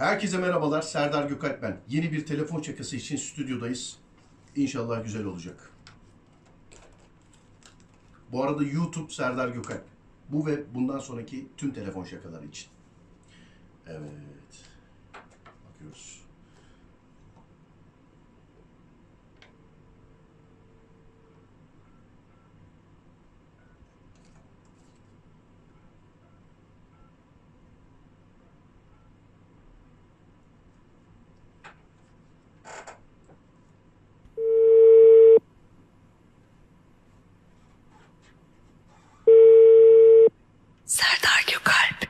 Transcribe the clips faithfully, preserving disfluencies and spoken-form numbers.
Herkese merhabalar, Serdar Gökalp ben. Yeni bir telefon şakası için stüdyodayız. İnşallah güzel olacak. Bu arada YouTube Serdar Gökalp. Bu ve bundan sonraki tüm telefon şakaları için. Evet. Bakıyoruz. Serdar Gökalp.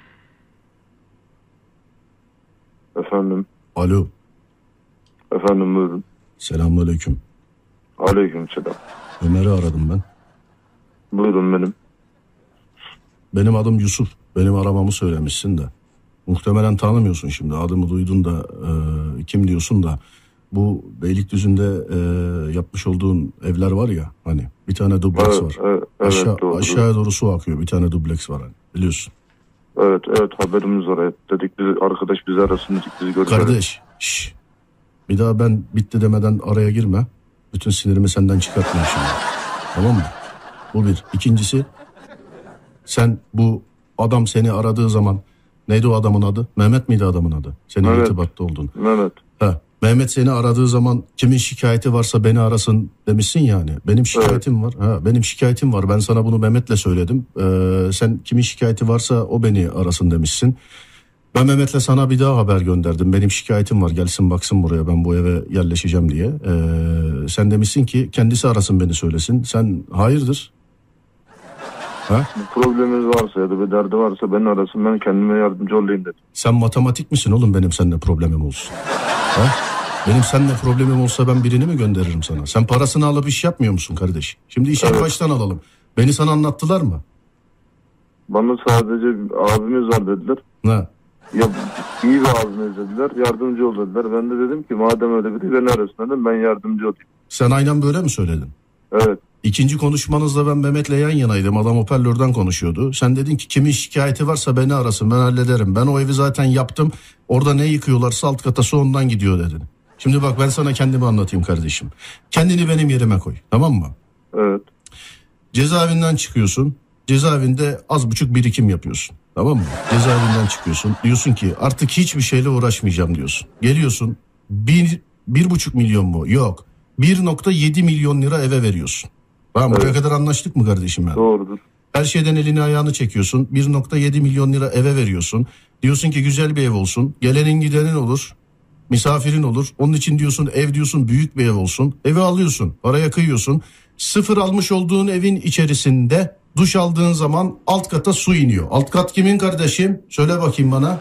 Efendim. Alo. Efendim buyurun. Selamünaleyküm. Aleykümselam. Ömer'i aradım ben. Buyurun benim. Benim adım Yusuf. Benim aramamı söylemişsin de. Muhtemelen tanımıyorsun şimdi. Adımı duydun da e, kim diyorsun da. Bu Beylikdüzü'nde e, yapmış olduğun evler var ya hani. Bir tane dubleks Evet, var. evet, evet, Aşağı, doğru. aşağıya doğru su akıyor. Bir tane dubleks var hani. Biliyorsun. Evet evet haberimiz var. Evet. Dedik biz, arkadaş bizi arasın dedik bizi görüşelim. Kardeş. Şş. Bir daha ben bitti demeden araya girme. Bütün sinirimi senden çıkartma şimdi. Tamam mı? Bu bir. İkincisi. Sen bu adam seni aradığı zaman neydi o adamın adı? Mehmet miydi adamın adı? Senin Evet. irtibatta oldun. Mehmet. Ha. Mehmet seni aradığı zaman kimin şikayeti varsa beni arasın demişsin yani. Benim şikayetim var. Ha, benim şikayetim var. Ben sana bunu Mehmet'le söyledim. Ee, sen kimin şikayeti varsa o beni arasın demişsin. Ben Mehmet'le sana bir daha haber gönderdim. Benim şikayetim var. Gelsin baksın buraya. Ben bu eve yerleşeceğim diye. Ee, sen demişsin ki kendisi arasın beni söylesin. Sen hayırdır? Ha? Bir problemimiz varsa ya da bir derdi varsa beni arasın ben kendime yardımcı olayım dedim. Sen matematik misin oğlum benim seninle problemim olsun? Ha? Benim seninle problemim olsa ben birini mi gönderirim sana? Sen parasını alıp iş yapmıyor musun kardeş? Şimdi işi Evet. baştan alalım. Beni sana anlattılar mı? Bana sadece abimiz var dediler. Ha. Ya iyi bir abimiz dediler. Yardımcı ol dediler. Ben de dedim ki madem öyle biri beni arasın dedim ben yardımcı olayım. Sen aynen böyle mi söyledin? Evet. İkinci konuşmanızda ben Mehmet'le yan yanaydım. Adam hoparlörden konuşuyordu. Sen dedin ki kimin şikayeti varsa beni arasın ben hallederim. Ben o evi zaten yaptım. Orada ne yıkıyorlarsa alt kata su ondan gidiyor dedin. Şimdi bak ben sana kendimi anlatayım kardeşim. Kendini benim yerime koy, tamam mı? Evet. Cezaevinden çıkıyorsun. Cezaevinde az buçuk birikim yapıyorsun. Tamam mı? Cezaevinden çıkıyorsun. Diyorsun ki artık hiçbir şeyle uğraşmayacağım diyorsun. Geliyorsun. Bir, bir buçuk milyon mu? Yok. bir nokta yedi milyon lira eve veriyorsun. Tamam, buraya Evet. kadar anlaştık mı kardeşim ben? Doğrudur. Her şeyden elini ayağını çekiyorsun. bir nokta yedi milyon lira eve veriyorsun. Diyorsun ki güzel bir ev olsun. Gelenin gidenin olur. Misafirin olur. Onun için diyorsun ev diyorsun büyük bir ev olsun. Evi alıyorsun. Paraya kıyıyorsun. Sıfır almış olduğun evin içerisinde duş aldığın zaman alt kata su iniyor. Alt kat kimin kardeşim? Söyle bakayım bana.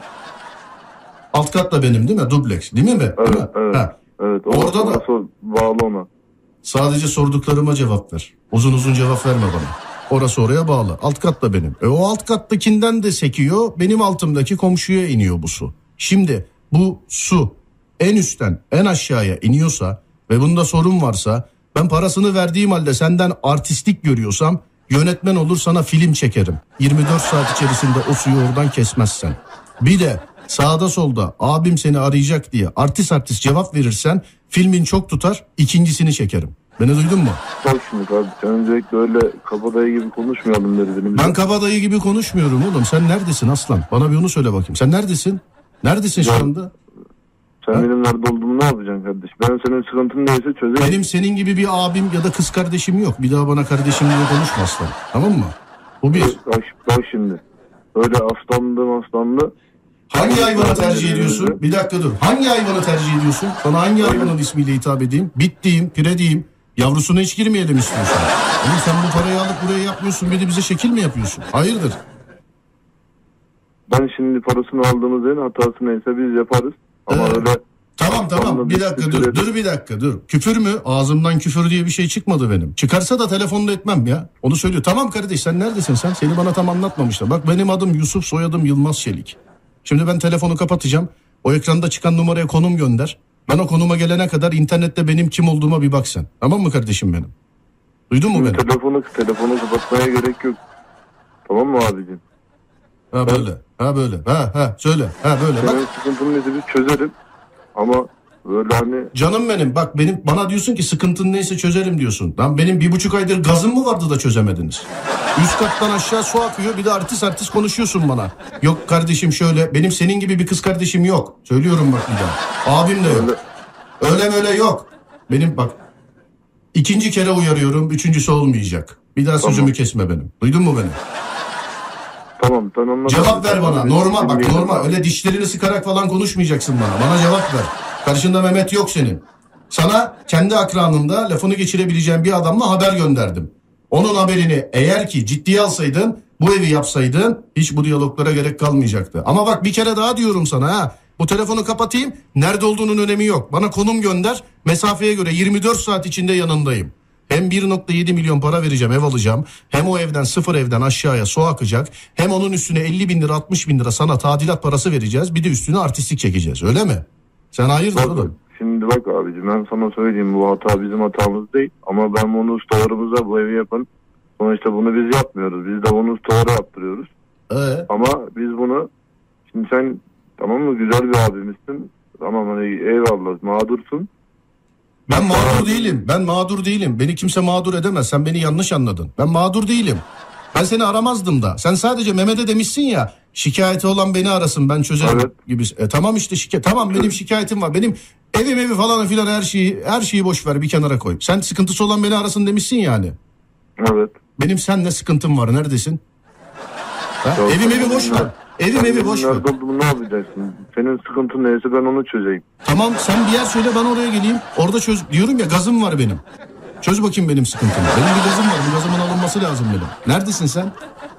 Alt kat da benim değil mi? Dubleks değil mi? Değil mi? Evet, evet. Ha. Evet. Orada da- orası bağlı ona. Sadece sorduklarıma cevap ver. Uzun uzun cevap verme bana. Orası oraya bağlı. Alt kat da benim. E o alt kattakinden de sekiyor. Benim altımdaki komşuya iniyor bu su. Şimdi bu su en üstten en aşağıya iniyorsa ve bunda sorun varsa ben parasını verdiğim halde senden artistlik görüyorsam yönetmen olur sana film çekerim. yirmi dört saat içerisinde o suyu oradan kesmezsen. Bir de sağda solda abim seni arayacak diye artist artist cevap verirsen filmin çok tutar, ikincisini çekerim. Beni duydun mu? Bak şimdi kardeşim öncelikle öyle kabadayı gibi konuşmayalım dedi. Ben kabadayı gibi konuşmuyorum oğlum. Sen neredesin aslan? Bana bir onu söyle bakayım. Sen neredesin? Neredesin şu Ya, anda? Sen Ha? benim nerede olduğumu ne yapacaksın kardeş? Ben senin sıkıntın neyse çözeyim. Benim senin gibi bir abim ya da kız kardeşim yok. Bir daha bana kardeşim diye konuşma aslan. Tamam mı? Bu bir. Bak, bak şimdi. Öyle aslanlı aslanlı. Hangi hayvanı tercih ediyorsun? Bir dakika dur. Hangi hayvanı tercih ediyorsun? Sana hangi hayvanın ismiyle hitap edeyim? Bit diyeyim, pire diyeyim. Yavrusuna hiç girmeyelim istiyorsan. Oğlum sen bu parayı alıp buraya yapmıyorsun. Bir de bize şekil mi yapıyorsun? Hayırdır? Ben şimdi parasını aldığımız yerin hatası neyse biz yaparız. Ama Evet. öyle Tamam tamam aslanlı bir dakika küfür dur edip- dur bir dakika dur. Küfür mü? Ağzımdan küfür diye bir şey çıkmadı benim. Çıkarsa da telefonla etmem ya. Onu söylüyor. Tamam kardeş sen neredesin sen? Seni bana tam anlatmamışlar. Bak benim adım Yusuf, soyadım Yılmaz Çelik. Şimdi ben telefonu kapatacağım. O ekranda çıkan numaraya konum gönder. Ben o konuma gelene kadar internette benim kim olduğuma bir bak sen. Tamam mı kardeşim benim? Duydun mu beni? Telefonu, telefonu kapatmaya gerek yok. Tamam mı abicim? Ha böyle. Ha böyle. Ha ha söyle. Ha böyle. Bak. Senin sıkıntın neyse biz çözerim. Ama böyle hani... Canım benim bak benim bana diyorsun ki sıkıntın neyse çözerim diyorsun. Lan benim bir buçuk aydır gazım mı vardı da çözemediniz? Üst kattan aşağı su akıyor bir de artist artist konuşuyorsun bana. Yok kardeşim şöyle benim senin gibi bir kız kardeşim yok. Söylüyorum bak bir daha. Abim de yok. Öyle öyle öyle yok. Benim bak ikinci kere uyarıyorum üçüncüsü olmayacak. Bir daha tamam. Sözümü kesme benim. Duydun mu beni? Tamam tamam. Cevap ver bana normal bak normal öyle dişlerini sıkarak falan konuşmayacaksın bana. Bana cevap ver. Karşında Mehmet yok senin. Sana kendi akranında lafını geçirebileceğin bir adamla haber gönderdim. Onun haberini eğer ki ciddiye alsaydın, bu evi yapsaydın hiç bu diyaloglara gerek kalmayacaktı. Ama bak bir kere daha diyorum sana ha. Bu telefonu kapatayım. Nerede olduğunun önemi yok. Bana konum gönder. Mesafeye göre yirmi dört saat içinde yanındayım. Hem bir nokta yedi milyon para vereceğim, ev alacağım. Hem o evden sıfır evden aşağıya su akacak. Hem onun üstüne elli bin lira altmış bin lira sana tadilat parası vereceğiz. Bir de üstüne artistlik çekeceğiz öyle mi? Sen hayırdır oğlum? Şimdi bak abicim ben sana söyleyeyim bu hata bizim hatamız değil. Ama ben bunu ustalarımıza bu evi yapan sonuçta bunu biz yapmıyoruz. Biz de bunu ustalara yaptırıyoruz. Ee? Ama biz bunu şimdi sen tamam mı güzel bir abimizsin. Tamam hani eyvallah mağdursun. Ben mağdur değilim. Ben mağdur değilim. Beni kimse mağdur edemez. Sen beni yanlış anladın. Ben mağdur değilim. Ben seni aramazdım da. Sen sadece Mehmet'e demişsin ya şikayeti olan beni arasın ben çözerim evet. gibi. E, tamam işte şikayet. Tamam benim şikayetim var. Benim evim evi falan filan her şeyi her şeyi boş ver bir kenara koy. Sen sıkıntısı olan beni arasın demişsin yani. Evet. Benim seninle sıkıntım var. Neredesin? Ha? Evim evi boş ver. Evim evi boş ver. Nerede olduğumu ne yapacaksın? Senin sıkıntın neyse ben onu çözeyim. Tamam sen bir yer söyle ben oraya geleyim. Orada çöz. Diyorum ya gazım var benim. Çöz bakayım benim sıkıntımı. Benim bir gazım var. Bu gazımın alınması lazım benim. Neredesin sen?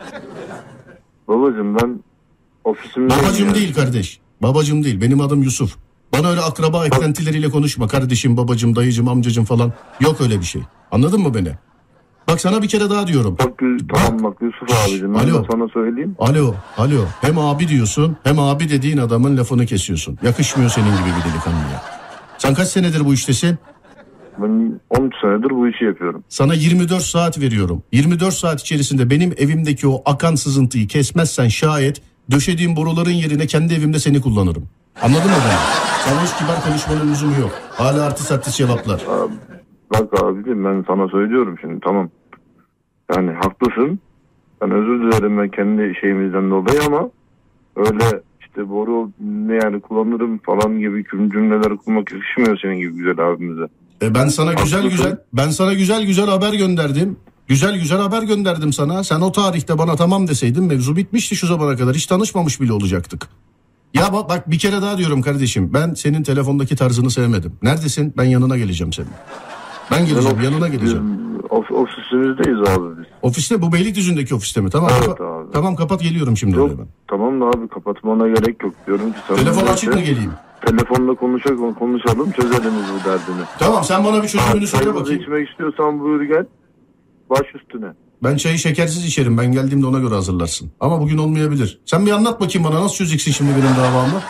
Babacığım ben ofisimdeyim. Babacığım yani. değil kardeş. Babacığım değil. Benim adım Yusuf. Bana öyle akraba eklentileriyle konuşma. Kardeşim, babacığım, dayıcım, amcacığım falan. Yok öyle bir şey. Anladın mı beni? Bak sana bir kere daha diyorum. Bak, tamam bak Yusuf abicim. Ben Alo. de sana söyleyeyim. Alo. Alo. Hem abi diyorsun hem abi dediğin adamın lafını kesiyorsun. Yakışmıyor senin gibi bir delikanlıya. Sen kaç senedir bu iştesin? Ben on üç senedir bu işi yapıyorum. Sana yirmi dört saat veriyorum. yirmi dört saat içerisinde benim evimdeki o akan sızıntıyı kesmezsen şayet döşediğim boruların yerine kendi evimde seni kullanırım. Anladın mı beni? Sana hiç kibar konuşmanın lüzumu yok. Hala artist artist cevaplar. Abi, bak abicim ben sana söylüyorum şimdi tamam. Yani haklısın. Ben özür dilerim ben kendi şeyimizden dolayı ama öyle işte boru ne yani kullanırım falan gibi cümleler kurmak yakışmıyor senin gibi güzel abimize. E ben sana güzel haklısın. güzel ben sana güzel güzel haber gönderdim. Güzel güzel haber gönderdim sana. Sen o tarihte bana tamam deseydin mevzu bitmişti şu zamana kadar. Hiç tanışmamış bile olacaktık. Ya bak, bak bir kere daha diyorum kardeşim. Ben senin telefondaki tarzını sevmedim. Neredesin? Ben yanına geleceğim senin. Ben geleceğim ben yanına geleceğim. Of, ofisimizdeyiz abi biz. Ofiste bu Beylikdüzü'ndeki ofiste mi? Tamam evet, kapa- abi. Tamam kapat geliyorum şimdi yok, oraya ben. Tamam da abi kapatmana gerek yok diyorum ki sana. Telefon açık mı geleyim? Telefonla konuşalım, konuşalım çözelim bu derdini. Tamam sen bana bir çözümünü söyle bakayım. İçmek istiyorsan buyur gel. Baş üstüne. Ben çayı şekersiz içerim. Ben geldiğimde ona göre hazırlarsın. Ama bugün olmayabilir. Sen bir anlat bakayım bana nasıl çözeceksin şimdi benim davamı?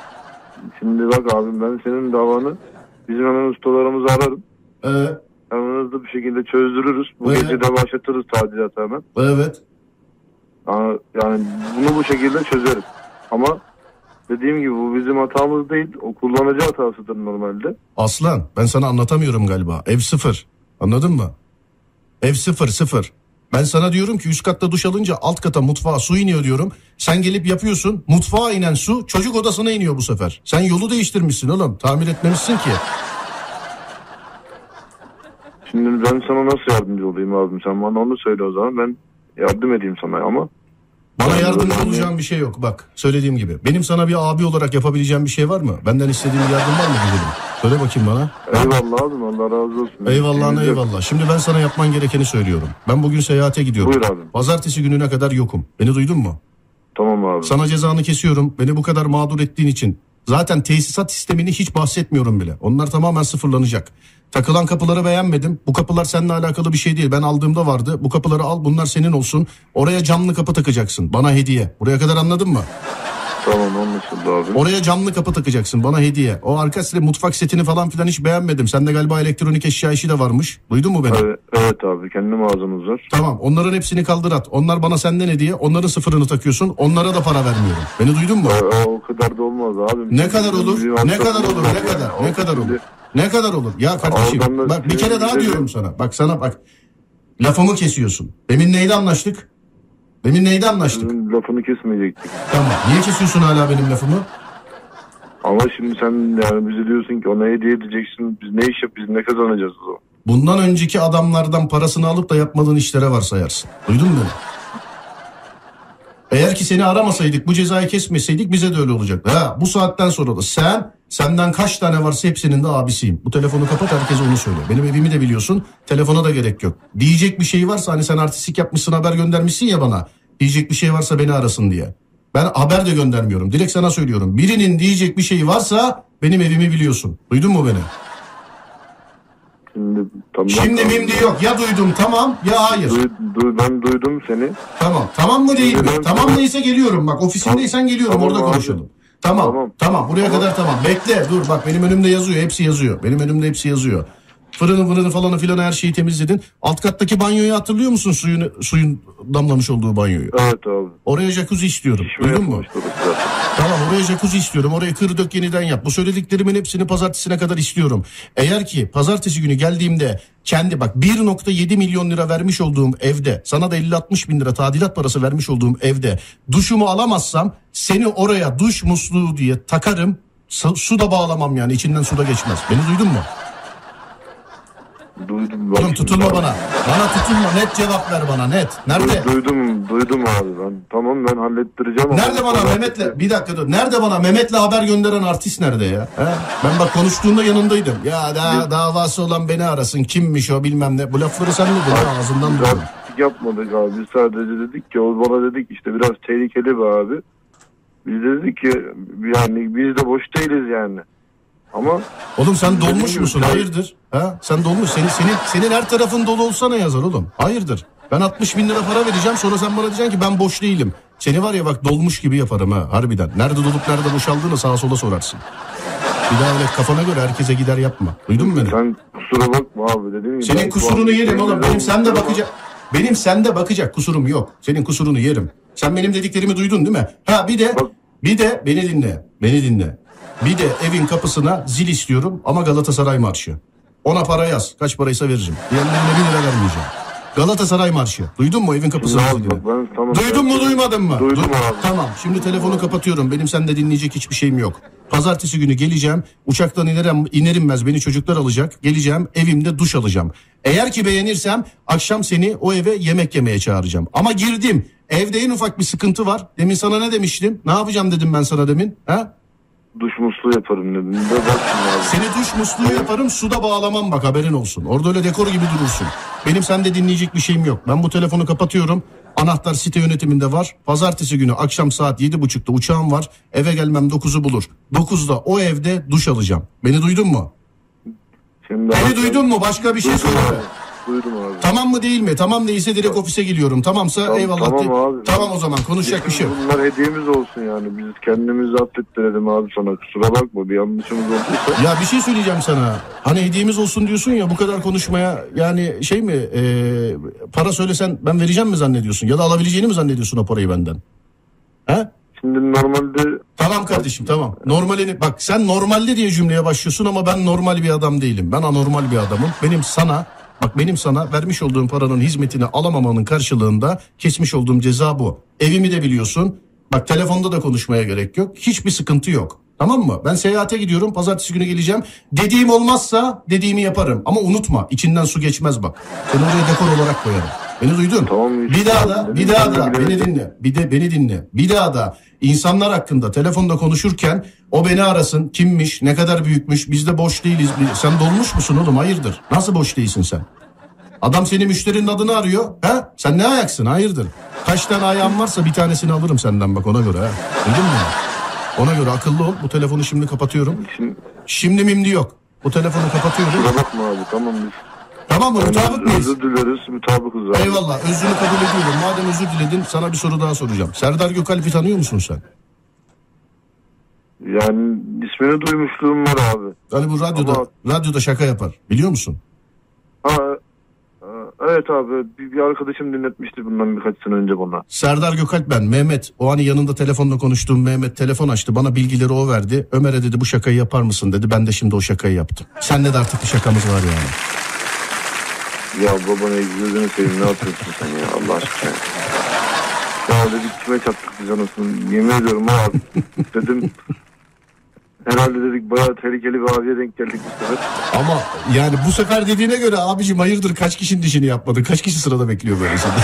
Şimdi bak abim ben senin davanı bizim hemen ustalarımızı ararım. Evet. Hemen hızlı bir şekilde çözdürürüz. Bu evet. Gece de başlatırız tadilatı hemen. Evet. Yani, yani bunu bu şekilde çözeriz. Ama dediğim gibi bu bizim hatamız değil. O kullanıcı hatasıdır normalde. Aslan ben sana anlatamıyorum galiba. Ev sıfır. Anladın mı? Ev sıfır sıfır. Ben sana diyorum ki üst katta duş alınca alt kata mutfağa su iniyor diyorum. Sen gelip yapıyorsun. Mutfağa inen su çocuk odasına iniyor bu sefer. Sen yolu değiştirmişsin oğlum. Tamir etmemişsin ki. Şimdi ben sana nasıl yardımcı olayım abim? Sen bana onu söyle o zaman. Ben yardım edeyim sana ama. Bana yardımcı olacağım bir şey yok. Bak söylediğim gibi. Benim sana bir abi olarak yapabileceğim bir şey var mı? Benden istediğin bir yardım var mı güzelim? Söyle bakayım bana. Eyvallah abim Allah razı olsun. Eyvallah eyvallah. Şimdi ben sana yapman gerekeni söylüyorum. Ben bugün seyahate gidiyorum. Buyur abim. Pazartesi gününe kadar yokum. Beni duydun mu? Tamam abi. Sana cezanı kesiyorum. Beni bu kadar mağdur ettiğin için. Zaten tesisat sistemini hiç bahsetmiyorum bile. Onlar tamamen sıfırlanacak. Takılan kapıları beğenmedim. Bu kapılar seninle alakalı bir şey değil. Ben aldığımda vardı. Bu kapıları al bunlar senin olsun. Oraya camlı kapı takacaksın. Bana hediye. Buraya kadar anladın mı? Tamam anladım. Anlaşıldı abi. Oraya camlı kapı takacaksın bana hediye. O arka sile mutfak setini falan filan hiç beğenmedim. Sende galiba elektronik eşya işi de varmış. Duydun mu beni? Evet, evet abi, kendi mağazamız var. Tamam, onların hepsini kaldır at. Onlar bana senden hediye. Onların sıfırını takıyorsun. Onlara da para vermiyorum. Beni duydun mu? O, o kadar da olmaz abi. Ne kadar olur? Ne kadar olur? Ne kadar? Ne kadar olur? Ne kadar olur? Ya kardeşim bak bir kere daha diyorum sana. Bak sana bak. Lafımı kesiyorsun. Demin neydi anlaştık? Demin neydi anlaştık? Lafını kesmeyecektik. Tamam. Niye kesiyorsun hala benim lafımı? Ama şimdi sen yani bize diyorsun ki ona hediye edeceksin. Biz ne iş yap, biz ne kazanacağız o zaman? Bundan önceki adamlardan parasını alıp da yapmadığın işlere varsayarsın. Duydun mu beni? Eğer ki seni aramasaydık, bu cezayı kesmeseydik bize de öyle olacaktı. Ha, bu saatten sonra da sen, senden kaç tane varsa hepsinin de abisiyim. Bu telefonu kapat, herkese onu söyle. Benim evimi de biliyorsun, telefona da gerek yok. Diyecek bir şey varsa, hani sen artistik yapmışsın, haber göndermişsin ya bana. Diyecek bir şey varsa beni arasın diye. Ben haber de göndermiyorum, direkt sana söylüyorum. Birinin diyecek bir şey varsa benim evimi biliyorsun. Duydun mu beni? Şimdi, tamam, Şimdi tamam. mimdi yok. Ya duydum tamam ya hayır. Duy, duy, ben duydum seni. Tamam. Tamam mı değil mi? Ben- Tamam değilse geliyorum. Bak ofisindeysen geliyorum. Tamam Orada abi. konuşalım. Tamam. Tamam. Tamam. Buraya Tamam. kadar tamam. Bekle dur bak benim önümde yazıyor. Hepsi yazıyor. Benim önümde hepsi yazıyor. Fırını fırını falanı filan her şeyi temizledin. Alt kattaki banyoyu hatırlıyor musun? Suyun suyun damlamış olduğu banyoyu. Evet abi. Oraya jacuzzi istiyorum. Şişme Duydun mu? yapmıştı orası zaten. Tamam oraya jacuzzi istiyorum. Orayı kır dök yeniden yap. Bu söylediklerimin hepsini pazartesine kadar istiyorum. Eğer ki pazartesi günü geldiğimde kendi bak bir nokta yedi milyon lira vermiş olduğum evde, sana da elli altmış bin lira tadilat parası vermiş olduğum evde duşumu alamazsam seni oraya duş musluğu diye takarım. Su, su da bağlamam yani, içinden su da geçmez. Beni duydun mu? Duydum. Oğlum tutulma bana. Bana tutulma, net cevap ver bana, net. Nerede? Duydum, duydum abi ben. Tamam, ben hallettireceğim. Nerede ama- bana Mehmet'le bir dakika dur. Nerede bana Mehmet'le haber gönderen artist nerede ya? He? Ben bak konuştuğunda yanındaydım. Ya da davası olan beni arasın. Kimmiş o bilmem ne. Bu lafları sen mi dedin? Ağzından Biz duydum. artistik yapmadık abi. Biz sadece dedik ki, o bana dedik işte biraz tehlikeli bir abi. Biz dedik ki yani biz de boş değiliz yani. Ama Oğlum sen dolmuş Dediğim musun? gibi- Hayırdır? Ha? Sen dolmuş. Senin, senin, senin her tarafın dolu olsa ne yazar oğlum? Hayırdır? Ben altmış bin lira para vereceğim, sonra sen bana diyeceksin ki ben boş değilim. Seni var ya bak dolmuş gibi yaparım ha harbiden. Nerede dolup nerede boşaldığını sağa sola sorarsın. Bir daha öyle kafana göre herkese gider yapma. Duydun mu beni? sen kusura bakma abi dediğim gibi. Senin ben kusurunu kulağım- yerim oğlum. Benim sende Ama- bakacak. Benim sende bakacak kusurum yok. Senin kusurunu yerim. Sen benim dediklerimi duydun değil mi? Ha bir de Bak- bir de beni dinle. Beni dinle. Bir de evin kapısına zil istiyorum ama Galatasaray marşı. Ona para yaz. Kaç paraysa veririm. Diğerlerine bir lira vermeyeceğim. Galatasaray marşı. Duydun mu evin kapısına Abi zilini? bak ben tamam. Duydun mu ben- duymadın mı? Duydum Du- abi. Tamam şimdi telefonu kapatıyorum. Benim sende dinleyecek hiçbir şeyim yok. Pazartesi günü geleceğim. Uçaktan inerim, iner inmez beni çocuklar alacak. Geleceğim evimde duş alacağım. Eğer ki beğenirsem akşam seni o eve yemek yemeye çağıracağım. Ama girdim. Evde en ufak bir sıkıntı var. Demin sana ne demiştim? Ne yapacağım dedim ben sana demin. Ha? Duş musluğu yaparım dedim. De bak şimdi abi. Seni duş musluğu yaparım, suda bağlamam bak haberin olsun. Orada öyle dekor gibi durursun. Benim sende dinleyecek bir şeyim yok. Ben bu telefonu kapatıyorum. Anahtar site yönetiminde var. Pazartesi günü akşam saat yedi buçukta uçağım var. Eve gelmem dokuzu bulur. dokuzda o evde duş alacağım. Beni duydun mu? Şimdi Beni abi- duydun mu? Başka bir şey Duydum söyle. abi. Duydum abi. Tamam mı değil mi? Tamam değilse direkt ofise geliyorum. Tamamsa Tamam, eyvallah. tamam de- abi. Tamam o zaman konuşacak bir şey yok. Bunlar hediyemiz olsun yani. Biz kendimizi affettirelim abi sana. Kusura bakma, bir yanlışımız olduysa. Ya bir şey söyleyeceğim sana. Hani hediyemiz olsun diyorsun ya, bu kadar konuşmaya yani şey mi e, para söylesen ben vereceğim mi zannediyorsun? Ya da alabileceğini mi zannediyorsun o parayı benden? He? Şimdi normalde Tamam kardeşim tamam. Normalini bak sen normalde diye cümleye başlıyorsun ama ben normal bir adam değilim. Ben anormal bir adamım. Benim sana bak benim sana vermiş olduğum paranın hizmetini alamamanın karşılığında kesmiş olduğum ceza bu. Evimi de biliyorsun. Bak telefonda da konuşmaya gerek yok. Hiçbir sıkıntı yok. Tamam mı? Ben seyahate gidiyorum. Pazartesi günü geleceğim. Dediğim olmazsa dediğimi yaparım. Ama unutma içinden su geçmez bak. Seni oraya dekor olarak koyarım. Beni duydun? Tamam, Bir daha da tamam. bir daha da Beni beni dinle. Bir de beni dinle. Bir daha da insanlar hakkında telefonda konuşurken o beni arasın. Kimmiş? Ne kadar büyükmüş? Biz de boş değiliz. Sen dolmuş musun oğlum? Hayırdır? Nasıl boş değilsin sen? Adam seni müşterinin adını arıyor. He? Sen ne ayaksın? Hayırdır? Kaç tane ayağın varsa bir tanesini alırım senden bak ona göre. He? Duydun mu? Ona göre akıllı ol. Bu telefonu şimdi kapatıyorum. şimdi Şimdi mimdi yok. Bu telefonu kapatıyorum. kusura bakma abi, tamam biz. Tamam mı? Mutabık mıyız? Özür dileriz, mutabıkız abi. Eyvallah. Özrünü kabul ediyorum. Madem özür diledin sana bir soru daha soracağım. Serdar Gökalp'i tanıyor musun sen? Yani ismini duymuşluğum var abi. Hani bu radyoda Ama... radyoda şaka yapar. Biliyor musun? Ha, evet abi. Bir, bir arkadaşım dinletmişti bundan birkaç sene önce bana. Serdar Gökalp ben. Mehmet. O hani yanında telefonla konuştuğum Mehmet telefon açtı. Bana bilgileri o verdi. Ömer'e dedi bu şakayı yapar mısın dedi. Ben de şimdi o şakayı yaptım. Seninle de artık bir şakamız var yani. Ya baba ne gözünü seveyim, ne yapıyorsun sen ya Allah aşkına. Ya dedik kime çattık biz anasını. Yemin ediyorum abi. Dedim herhalde dedik bayağı tehlikeli bir abiye denk geldik bu sefer. Ama yani bu sefer dediğine göre abicim hayırdır kaç kişinin dişini yapmadın? Kaç kişi sırada bekliyor böyle seni?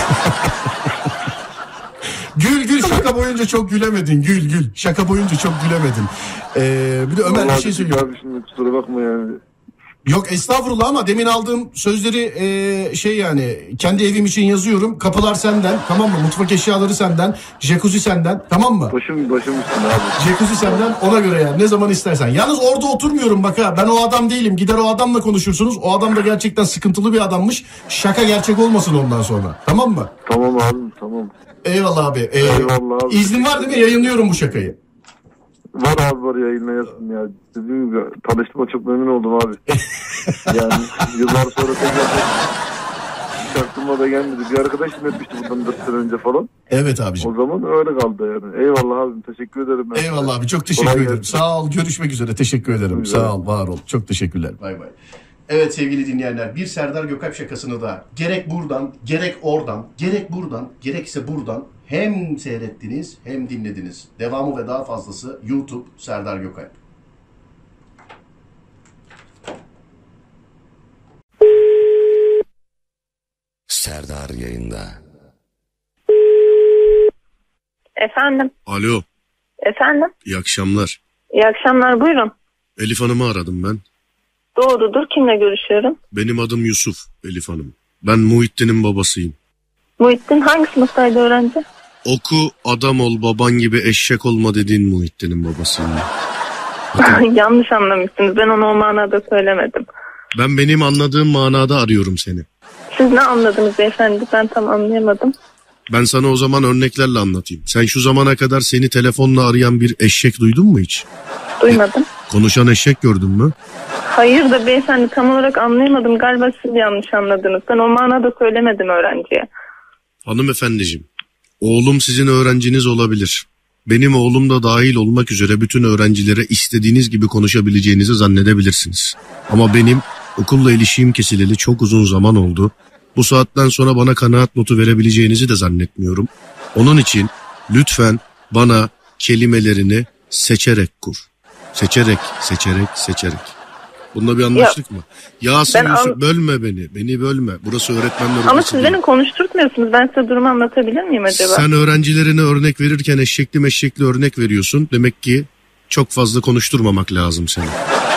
Gül gül şaka boyunca çok gülemedin. Gül gül şaka boyunca çok gülemedin. Ee, bir de Ömer Vallahi bir şey söylüyor. Abi şimdi kusura bakma yani. Yok estağfurullah ama demin aldığım sözleri e, şey yani kendi evim için yazıyorum. Kapılar senden, tamam mı? Mutfak eşyaları senden, jacuzzi senden, tamam mı? Başım başım üstüne abi. Jacuzzi senden, ona göre yani ne zaman istersen. Yalnız orada oturmuyorum bak ha, ben o adam değilim. Gider o adamla konuşursunuz. O adam da gerçekten sıkıntılı bir adammış. Şaka gerçek olmasın ondan sonra, tamam mı? Tamam abi, tamam. Eyvallah abi. Ee, Eyvallah abi. İznin var değil mi? Yayınlıyorum bu şakayı. Var abi, var, yayınlayasın ya. Dediğim gibi tanıştığıma çok memnun oldum abi. Yani yıllar sonra tekrar hiç aklıma da gelmedi. Bir arkadaş dinletmişti bundan dört sene önce falan. Evet abiciğim. O zaman öyle kaldı yani. Eyvallah abim, teşekkür ederim. Ben. Eyvallah abi, çok teşekkür Kolay ederim. Gelsin. Sağ ol, görüşmek üzere, teşekkür ederim. Güzel. Sağ ol, var ol, çok teşekkürler. Bay bay. Evet sevgili dinleyenler, bir Serdar Gökalp şakasını da gerek buradan, gerek oradan, gerek buradan, gerekse buradan hem seyrettiniz hem dinlediniz. Devamı ve daha fazlası YouTube Serdar Gökalp. Serdar yayında. Efendim. Alo. Efendim. İyi akşamlar. İyi akşamlar, buyurun. Elif Hanım'ı aradım ben. Doğrudur, kimle görüşüyorum? Benim adım Yusuf, Elif Hanım. Ben Muhittin'in babasıyım. Muhittin hangi sınıftaydı öğrenci? Oku, adam ol, baban gibi eşek olma dediğin Muhittin'in babasıyım. Yanlış anlamışsınız, ben onu o manada söylemedim. Ben benim anladığım manada arıyorum seni. Siz ne anladınız beyefendi, ben tam anlayamadım. Ben sana o zaman örneklerle anlatayım. Sen şu zamana kadar seni telefonla arayan bir eşek duydun mu hiç? Duymadım. E, konuşan eşek gördün mü? Hayır da beyefendi, tam olarak anlayamadım. Galiba siz yanlış anladınız. Ben o manada söylemedim öğrenciye. Hanımefendiciğim, oğlum sizin öğrenciniz olabilir. Benim oğlum da dahil olmak üzere bütün öğrencilere istediğiniz gibi konuşabileceğinizi zannedebilirsiniz. Ama benim okulla ilişiğim kesileli çok uzun zaman oldu. Bu saatten sonra bana kanaat notu verebileceğinizi de zannetmiyorum. Onun için lütfen bana kelimelerini seçerek kur. Seçerek, seçerek, seçerek. Bunda bir anlaştık ya, mı? Yasin Yusuf an... bölme beni. Beni bölme. Burası öğretmenler odası. Ama siz beni konuşturtmuyorsunuz. Ben size durumu anlatabilir miyim acaba? Sen öğrencilerine örnek verirken eşekli meşekli örnek veriyorsun. Demek ki çok fazla konuşturmamak lazım seni.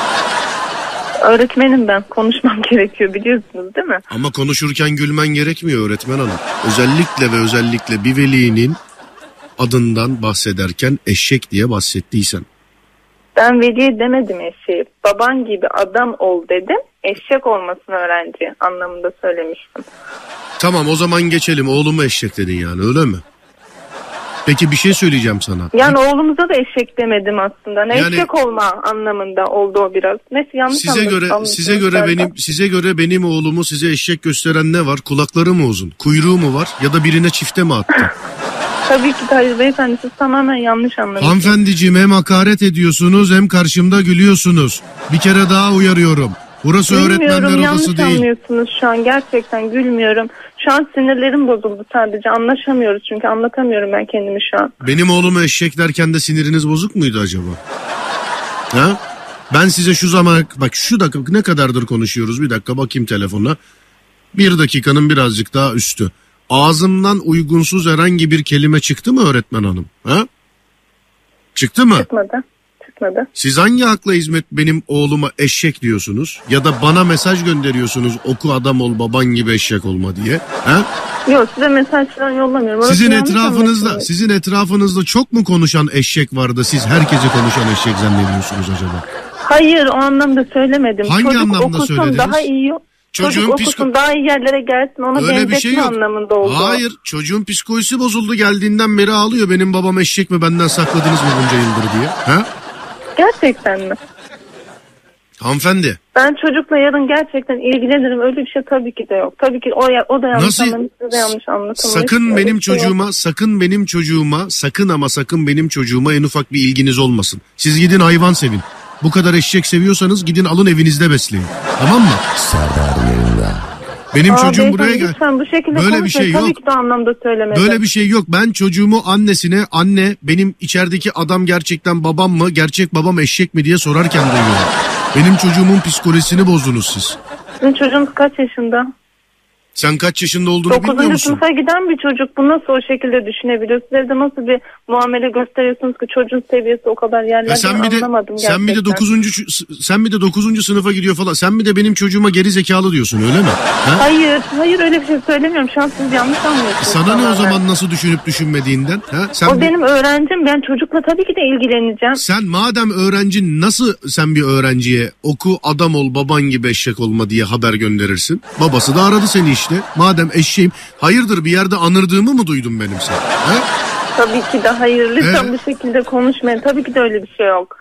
Öğretmenim ben. Konuşmam gerekiyor biliyorsunuz değil mi? Ama konuşurken gülmen gerekmiyor öğretmen hanım. Özellikle ve özellikle bir velinin adından bahsederken eşek diye bahsettiysen. Ben veli demedim eşeği. Baban gibi adam ol dedim. Eşek olmasın öğrenci anlamında söylemiştim. Tamam, o zaman geçelim. Oğlumu eşek dedin yani, öyle mi? Peki bir şey söyleyeceğim sana. Yani oğlumuza da eşek demedim aslında. Ne yani, eşek olma anlamında oldu o biraz. Neyse yanlış size göre size göre benim size göre benim oğlumu size eşek gösteren ne var? Kulakları mı uzun? Kuyruğu mu var? Ya da birine çifte mi attı? Tabii ki hayır beyefendi, siz tamamen yanlış anladınız. Hanımefendiciğim, hem hakaret ediyorsunuz hem karşımda gülüyorsunuz. Bir kere daha uyarıyorum. Burası gülmüyorum, öğretmenler odası değil. Yanlış anlıyorsunuz şu an, gerçekten gülmüyorum. Şu an sinirlerim bozuldu sadece, anlaşamıyoruz çünkü anlatamıyorum ben kendimi şu an. Benim oğlumu eşek derken de siniriniz bozuk muydu acaba? Ha? Ben size şu zaman, bak şu dakika ne kadardır konuşuyoruz, bir dakika bakayım telefona. Bir dakikanın birazcık daha üstü. Ağzımdan uygunsuz herhangi bir kelime çıktı mı öğretmen hanım? Ha? Çıktı mı? Çıkmadı. Çıkmadı. Siz hangi hakla hizmet benim oğluma eşek diyorsunuz? Ya da bana mesaj gönderiyorsunuz, oku adam ol baban gibi eşek olma diye. Ha? Yok, size mesaj falan yollamıyorum. Orası sizin etrafınızda, sizin etrafınızda çok mu konuşan eşek vardı? Siz herkese konuşan eşek zannediyorsunuz acaba? Hayır, o anlamda söylemedim. Hangi Çocuk anlamda okusun, söylediniz? Daha iyi Çocuğun Çocuk okusun psiko... daha iyi yerlere gelsin, ona öyle benzetme bir şey yok. Anlamında oldu. Hayır, çocuğun psikolojisi bozuldu, geldiğinden beri ağlıyor. Benim babam eşek mi, benden sakladınız mı bunca yıldır diye. Ha? Gerçekten mi? Hanımefendi. Ben çocukla yarın gerçekten ilgilenirim. Öyle bir şey tabii ki de yok. Tabii ki o, o da yanlış Nasıl? anlamış, siz de yanlış anlatamayız. Sakın Öyle benim bir şey yok. çocuğuma, sakın benim çocuğuma, sakın ama sakın benim çocuğuma en ufak bir ilginiz olmasın. Siz gidin hayvan sevin. Bu kadar eşek seviyorsanız gidin alın evinizde besleyin. Tamam mı? Serdar yayında. Benim Aa, çocuğum beyefendi, buraya gel. lütfen bu şekilde Böyle bir konuşmayın. şey Tabii yok. ki de anlamda söylemedim. Böyle bir şey yok. Ben çocuğumu annesine, anne benim içerideki adam gerçekten babam mı, gerçek babam eşek mi diye sorarken duyuyorum. Benim çocuğumun psikolojisini bozdunuz siz. Sizin çocuğunuz kaç yaşında? Sen kaç yaşında olduğunu bilmiyor dokuzuncu musun? sınıfa giden bir çocuk bu nasıl o şekilde düşünebiliyor? Siz evde nasıl bir muamele gösteriyorsunuz ki çocuğun seviyesi o kadar yerlerde Ya sen bir de anlamadım gerçekten. sen bir de dokuzuncu sen bir de dokuzuncu sınıfa gidiyor falan. Sen bir de benim çocuğuma geri zekalı diyorsun öyle mi? Ha? Hayır, hayır öyle bir şey söylemiyorum. Şu an siz yanlış anlıyorsunuz. Sana ne o tamamen. zaman nasıl düşünüp düşünmediğinden? Ha? Sen O bir- benim öğrencim. Ben çocukla tabii ki de ilgileneceğim. Sen madem öğrencin nasıl sen bir öğrenciye oku adam ol baban gibi eşek olma diye haber gönderirsin? Babası da aradı seni işte. Madem eşeğim hayırdır bir yerde anırdığımı mı duydun benim sen? He? Tabii ki de hayır. Lütfen Ee? bu şekilde konuşmayın. Tabii ki de öyle bir şey yok.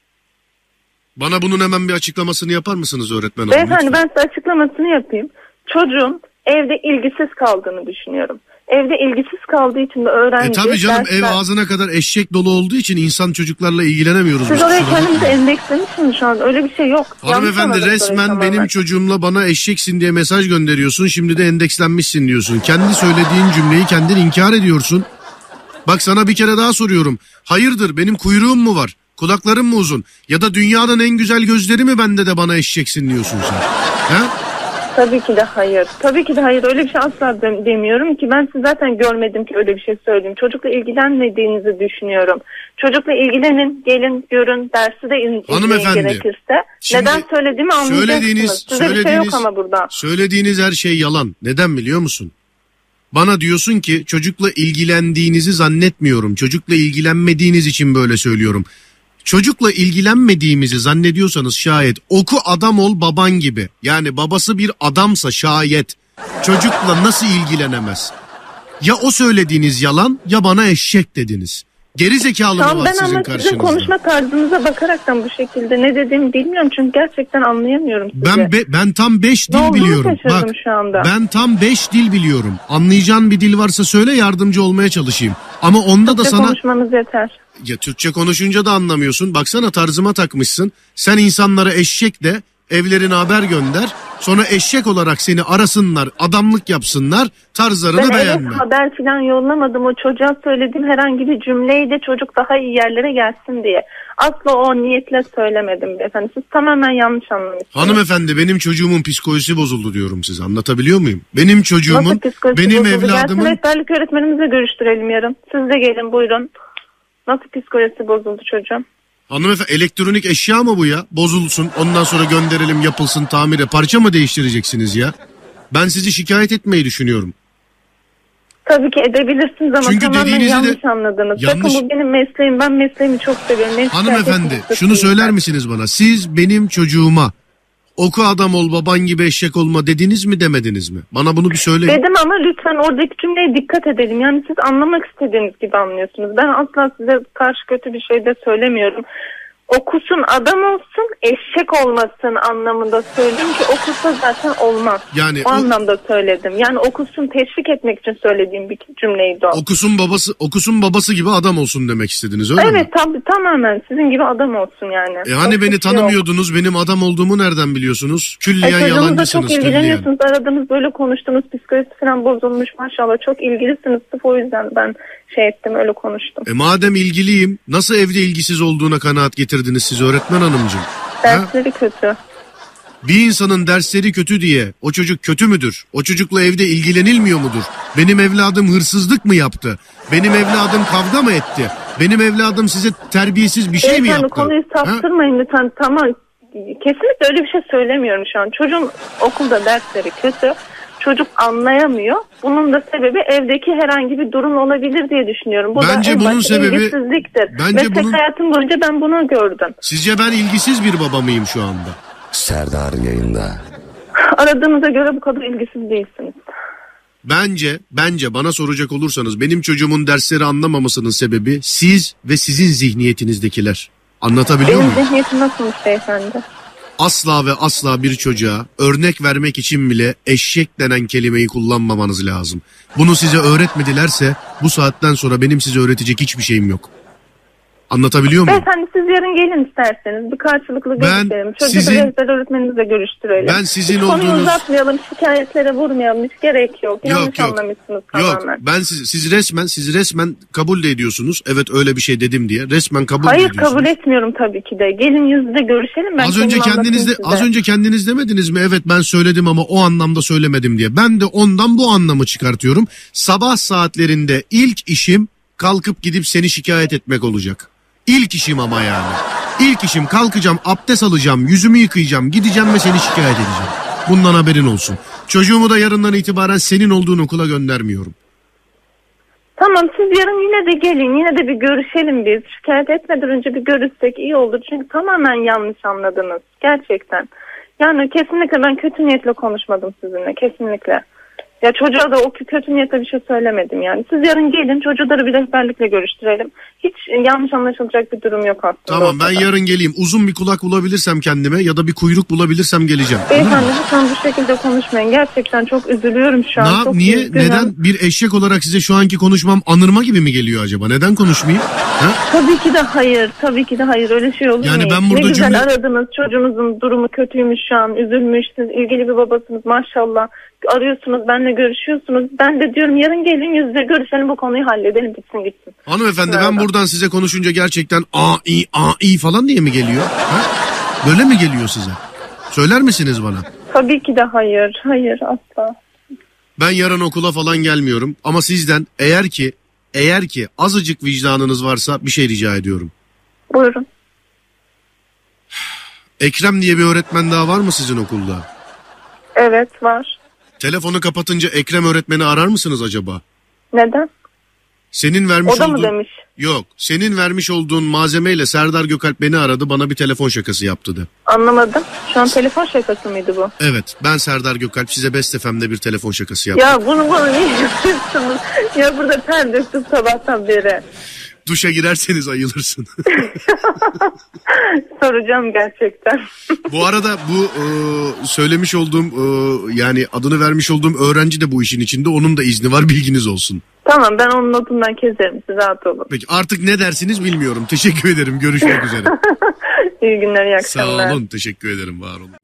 Bana bunun hemen bir açıklamasını yapar mısınız öğretmen hanım? Beyefendi lütfen? ben size açıklamasını yapayım. Çocuğun evde ilgisiz kaldığını düşünüyorum. Evde ilgisiz kaldığı için de öğrenci... E tabii canım dersler... ev ağzına kadar eşek dolu olduğu için insan çocuklarla ilgilenemiyoruz. Siz biz, oraya kusura kendinizi bakmayın. endekslemişsiniz şu an. Öyle bir şey yok. Yanlış Hanımefendi anladınız orayı resmen tamamen. benim çocuğumla bana eşeksin diye mesaj gönderiyorsun. Şimdi de endekslenmişsin diyorsun. Kendi söylediğin cümleyi kendin inkar ediyorsun. Bak sana bir kere daha soruyorum. Hayırdır benim kuyruğum mu var? Kulaklarım mı uzun? Ya da dünyanın en güzel gözleri mi bende de bana eşeksin diyorsun sen? He? Tabii ki de hayır. Tabii ki de hayır. Öyle bir şey asla de- demiyorum ki. Ben siz zaten görmedim ki öyle bir şey söyleyeyim. Çocukla ilgilenmediğinizi düşünüyorum. Çocukla ilgilenin, gelin, görün, dersi de in- Hanımefendi, izleyin gerekirse. şimdi Neden söylediğimi anlayacaksınız. söylediğiniz, Size bir şey söylediğiniz, yok ama burada. söylediğiniz her şey yalan. Neden biliyor musun? Bana diyorsun ki çocukla ilgilendiğinizi zannetmiyorum. Çocukla ilgilenmediğiniz için böyle söylüyorum. Çocukla ilgilenmediğimizi zannediyorsanız şayet oku adam ol baban gibi. Yani babası bir adamsa şayet çocukla nasıl ilgilenemez? Ya o söylediğiniz yalan ya bana eşek dediniz. Geri zekalı mı Tamam var ben sizin ama sizin karşınızda? konuşma tarzınıza bakaraktan bu şekilde ne dediğimi bilmiyorum. Çünkü gerçekten anlayamıyorum sizi. Ben be- ben tam beş Ne dil olduğunu biliyorum. şaşırdım Bak şu anda. ben tam beş dil biliyorum. Anlayacağın bir dil varsa söyle yardımcı olmaya çalışayım. Ama onda da Size sana konuşmanız yeter. ya Türkçe konuşunca da anlamıyorsun. Baksana tarzıma takmışsın. Sen insanlara eşek de evlerine haber gönder. Sonra eşek olarak seni arasınlar, adamlık yapsınlar, tarzlarını Ben beğenme. evet haber falan yollamadım. O çocuğa söylediğim herhangi bir cümleyi de çocuk daha iyi yerlere gelsin diye. Asla o niyetle söylemedim beyefendi. Siz tamamen yanlış anlamışsınız. Hanımefendi benim çocuğumun psikolojisi bozuldu diyorum size. Anlatabiliyor muyum? Benim çocuğumun, Nasıl psikolojisi benim bozuldu? evladımın... Gelsin rehberlik öğretmenimizle görüştürelim yarın. Siz de gelin buyurun. Nasıl psikolojisi bozuldu çocuğum? Hanımefendi elektronik eşya mı bu ya? Bozulsun ondan sonra gönderelim yapılsın tamire. Parça mı değiştireceksiniz ya? Ben sizi şikayet etmeyi düşünüyorum. Tabii ki edebilirsiniz ama Çünkü tamamen dediğinizi de- yanlış anladınız. Yanlış- Bakın bu benim mesleğim. Ben mesleğimi çok seviyorum. Beni şikayet Hanımefendi etmek şunu istiyorum. söyler misiniz bana? Siz benim çocuğuma oku adam ol baban gibi eşek olma dediniz mi demediniz mi? Bana bunu bir söyleyin. Dedim ama lütfen oradaki cümleye dikkat edelim. Yani siz anlamak istediğiniz gibi anlıyorsunuz. Ben asla size karşı kötü bir şey de söylemiyorum. Okusun adam olsun eşek olmasın anlamında söyledim ki okusa zaten olmaz. Yani o, o- anlamda söyledim. Yani okusun teşvik etmek için söylediğim bir cümleydi o. Okusun babası okusun babası gibi adam olsun demek istediniz öyle mi? Evet tabii tamamen sizin gibi adam olsun yani. E hani Başka beni bir şey yok. tanımıyordunuz benim adam olduğumu nereden biliyorsunuz? E, Külliyen çocuğunuzla yalancısınız çok külliyen. ilgileniyorsunuz. Aradınız böyle konuştunuz. Psikolojisi falan bozulmuş maşallah. Çok ilgilisiniz. Sırf o yüzden ben şey ettim öyle konuştum. E madem ilgiliyim nasıl evde ilgisiz olduğuna kanaat getirdiniz siz öğretmen hanımcığım? Ha? Dersleri kötü. Bir insanın dersleri kötü diye o çocuk kötü müdür? O çocukla evde ilgilenilmiyor mudur? Benim evladım hırsızlık mı yaptı? Benim evladım kavga mı etti? Benim evladım size terbiyesiz bir şey mi Beyefendi, yaptı? konuyu Ha? saptırmayın lütfen. Tamam. Kesinlikle öyle bir şey söylemiyorum şu an. Çocuğun okulda dersleri kötü. Çocuk anlayamıyor. Bunun da sebebi evdeki herhangi bir durum olabilir diye düşünüyorum. Bu Bence da en bunun başta sebebi- ilgisizliktir. bence Meslek bunun- hayatım boyunca ben bunu gördüm. Sizce ben ilgisiz bir baba mıyım şu anda? Serdar yayında. Aradığınıza göre bu kadar ilgisiz değilsiniz. Bence, bence bana soracak olursanız benim çocuğumun dersleri anlamamasının sebebi siz ve sizin zihniyetinizdekiler. Anlatabiliyor Benim muyum? zihniyetim nasılmış beyefendi? Asla ve asla bir çocuğa örnek vermek için bile eşek denen kelimeyi kullanmamanız lazım. Bunu size öğretmedilerse bu saatten sonra benim size öğretecek hiçbir şeyim yok. Anlatabiliyor muyum? Beyefendi siz yarın gelin isterseniz. Bir karşılıklı Ben görüşelim. Çocuğu sizin- da rehber öğretmeninizle görüştürelim. Ben sizin Hiç konuyu olduğunuz- uzatmayalım, şikayetlere vurmayalım. Hiç gerek yok. Yanlış Yok yok. anlamışsınız Yok tamamen. ben siz, siz resmen siz resmen kabul de ediyorsunuz. Evet öyle bir şey dedim diye. Resmen kabul de Hayır ediyorsunuz. kabul etmiyorum tabii ki de. Gelin yüz yüze görüşelim. Ben Az önce kendimi kendiniz de, anlatayım az size. önce kendiniz demediniz mi? Evet ben söyledim ama o anlamda söylemedim diye. Ben de ondan bu anlamı çıkartıyorum. Sabah saatlerinde ilk işim kalkıp gidip seni şikayet etmek olacak. İlk işim ama yani. İlk işim kalkacağım, abdest alacağım, yüzümü yıkayacağım, gideceğim ve seni şikayet edeceğim. Bundan haberin olsun. Çocuğumu da yarından itibaren senin olduğun okula göndermiyorum. Tamam siz yarın yine de gelin. Yine de bir görüşelim biz. Şikayet etmeden önce bir görüşsek iyi olur. Çünkü tamamen yanlış anladınız. Gerçekten. Yani kesinlikle ben kötü niyetle konuşmadım sizinle. Kesinlikle. Ya çocuğa da o kötü niyetle bir şey söylemedim yani. Siz yarın gelin çocukları bir rehberlikle görüştürelim. Hiç yanlış anlaşılacak bir durum yok aslında. Tamam ben ortada. yarın geleyim. Uzun bir kulak bulabilirsem kendime ya da bir kuyruk bulabilirsem geleceğim. Beyefendi lütfen bu şekilde konuşmayın. Gerçekten çok üzülüyorum şu an. Ne yap- Çok niye üzgünüm. neden bir eşek olarak size şu anki konuşmam anırma gibi mi geliyor acaba? Neden konuşmayayım? Ha? Tabii ki de hayır. Tabii ki de hayır. Öyle şey olur Yani mu? ben burada ne güzel cümle- aradınız. Çocuğunuzun durumu kötüymüş şu an. Üzülmüş. Siz ilgili bir babasınız maşallah. Arıyorsunuz. Benimle görüşüyorsunuz. Ben de diyorum yarın gelin yüz yüze görüşelim. Bu konuyu halledelim. Bitsin gitsin. Hanımefendi ben Nereden? buradan size konuşunca gerçekten a i a i falan diye mi geliyor? Ha? Böyle mi geliyor size? Söyler misiniz bana? Tabii ki de hayır. Hayır asla. Ben yarın okula falan gelmiyorum ama sizden eğer ki eğer ki azıcık vicdanınız varsa bir şey rica ediyorum. Buyurun. Ekrem diye bir öğretmen daha var mı sizin okulda? Evet var. Telefonu kapatınca Ekrem öğretmeni arar mısınız acaba? Neden? Senin vermiş O da mı olduğun... demiş? Yok. Senin vermiş olduğun malzemeyle Serdar Gökalp beni aradı, bana bir telefon şakası yaptı de. Anlamadım. Şu an telefon şakası mıydı bu? Evet, ben Serdar Gökalp size Best F M'de bir telefon şakası yaptım. Ya bunu bunu niye yapıyorsunuz? Ya burada ter döktüm sabahtan beri. Duşa girerseniz ayılırsın. Soracağım gerçekten. Bu arada bu e, söylemiş olduğum e, yani adını vermiş olduğum öğrenci de bu işin içinde, onun da izni var, bilginiz olsun. Tamam ben onun notundan keserim. Siz rahat olun. Peki artık ne dersiniz bilmiyorum. Teşekkür ederim. Görüşmek üzere. İyi günler, iyi Sağ akşamlar. olun. Teşekkür ederim. Var olun.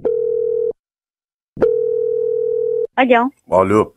Alo. Alo.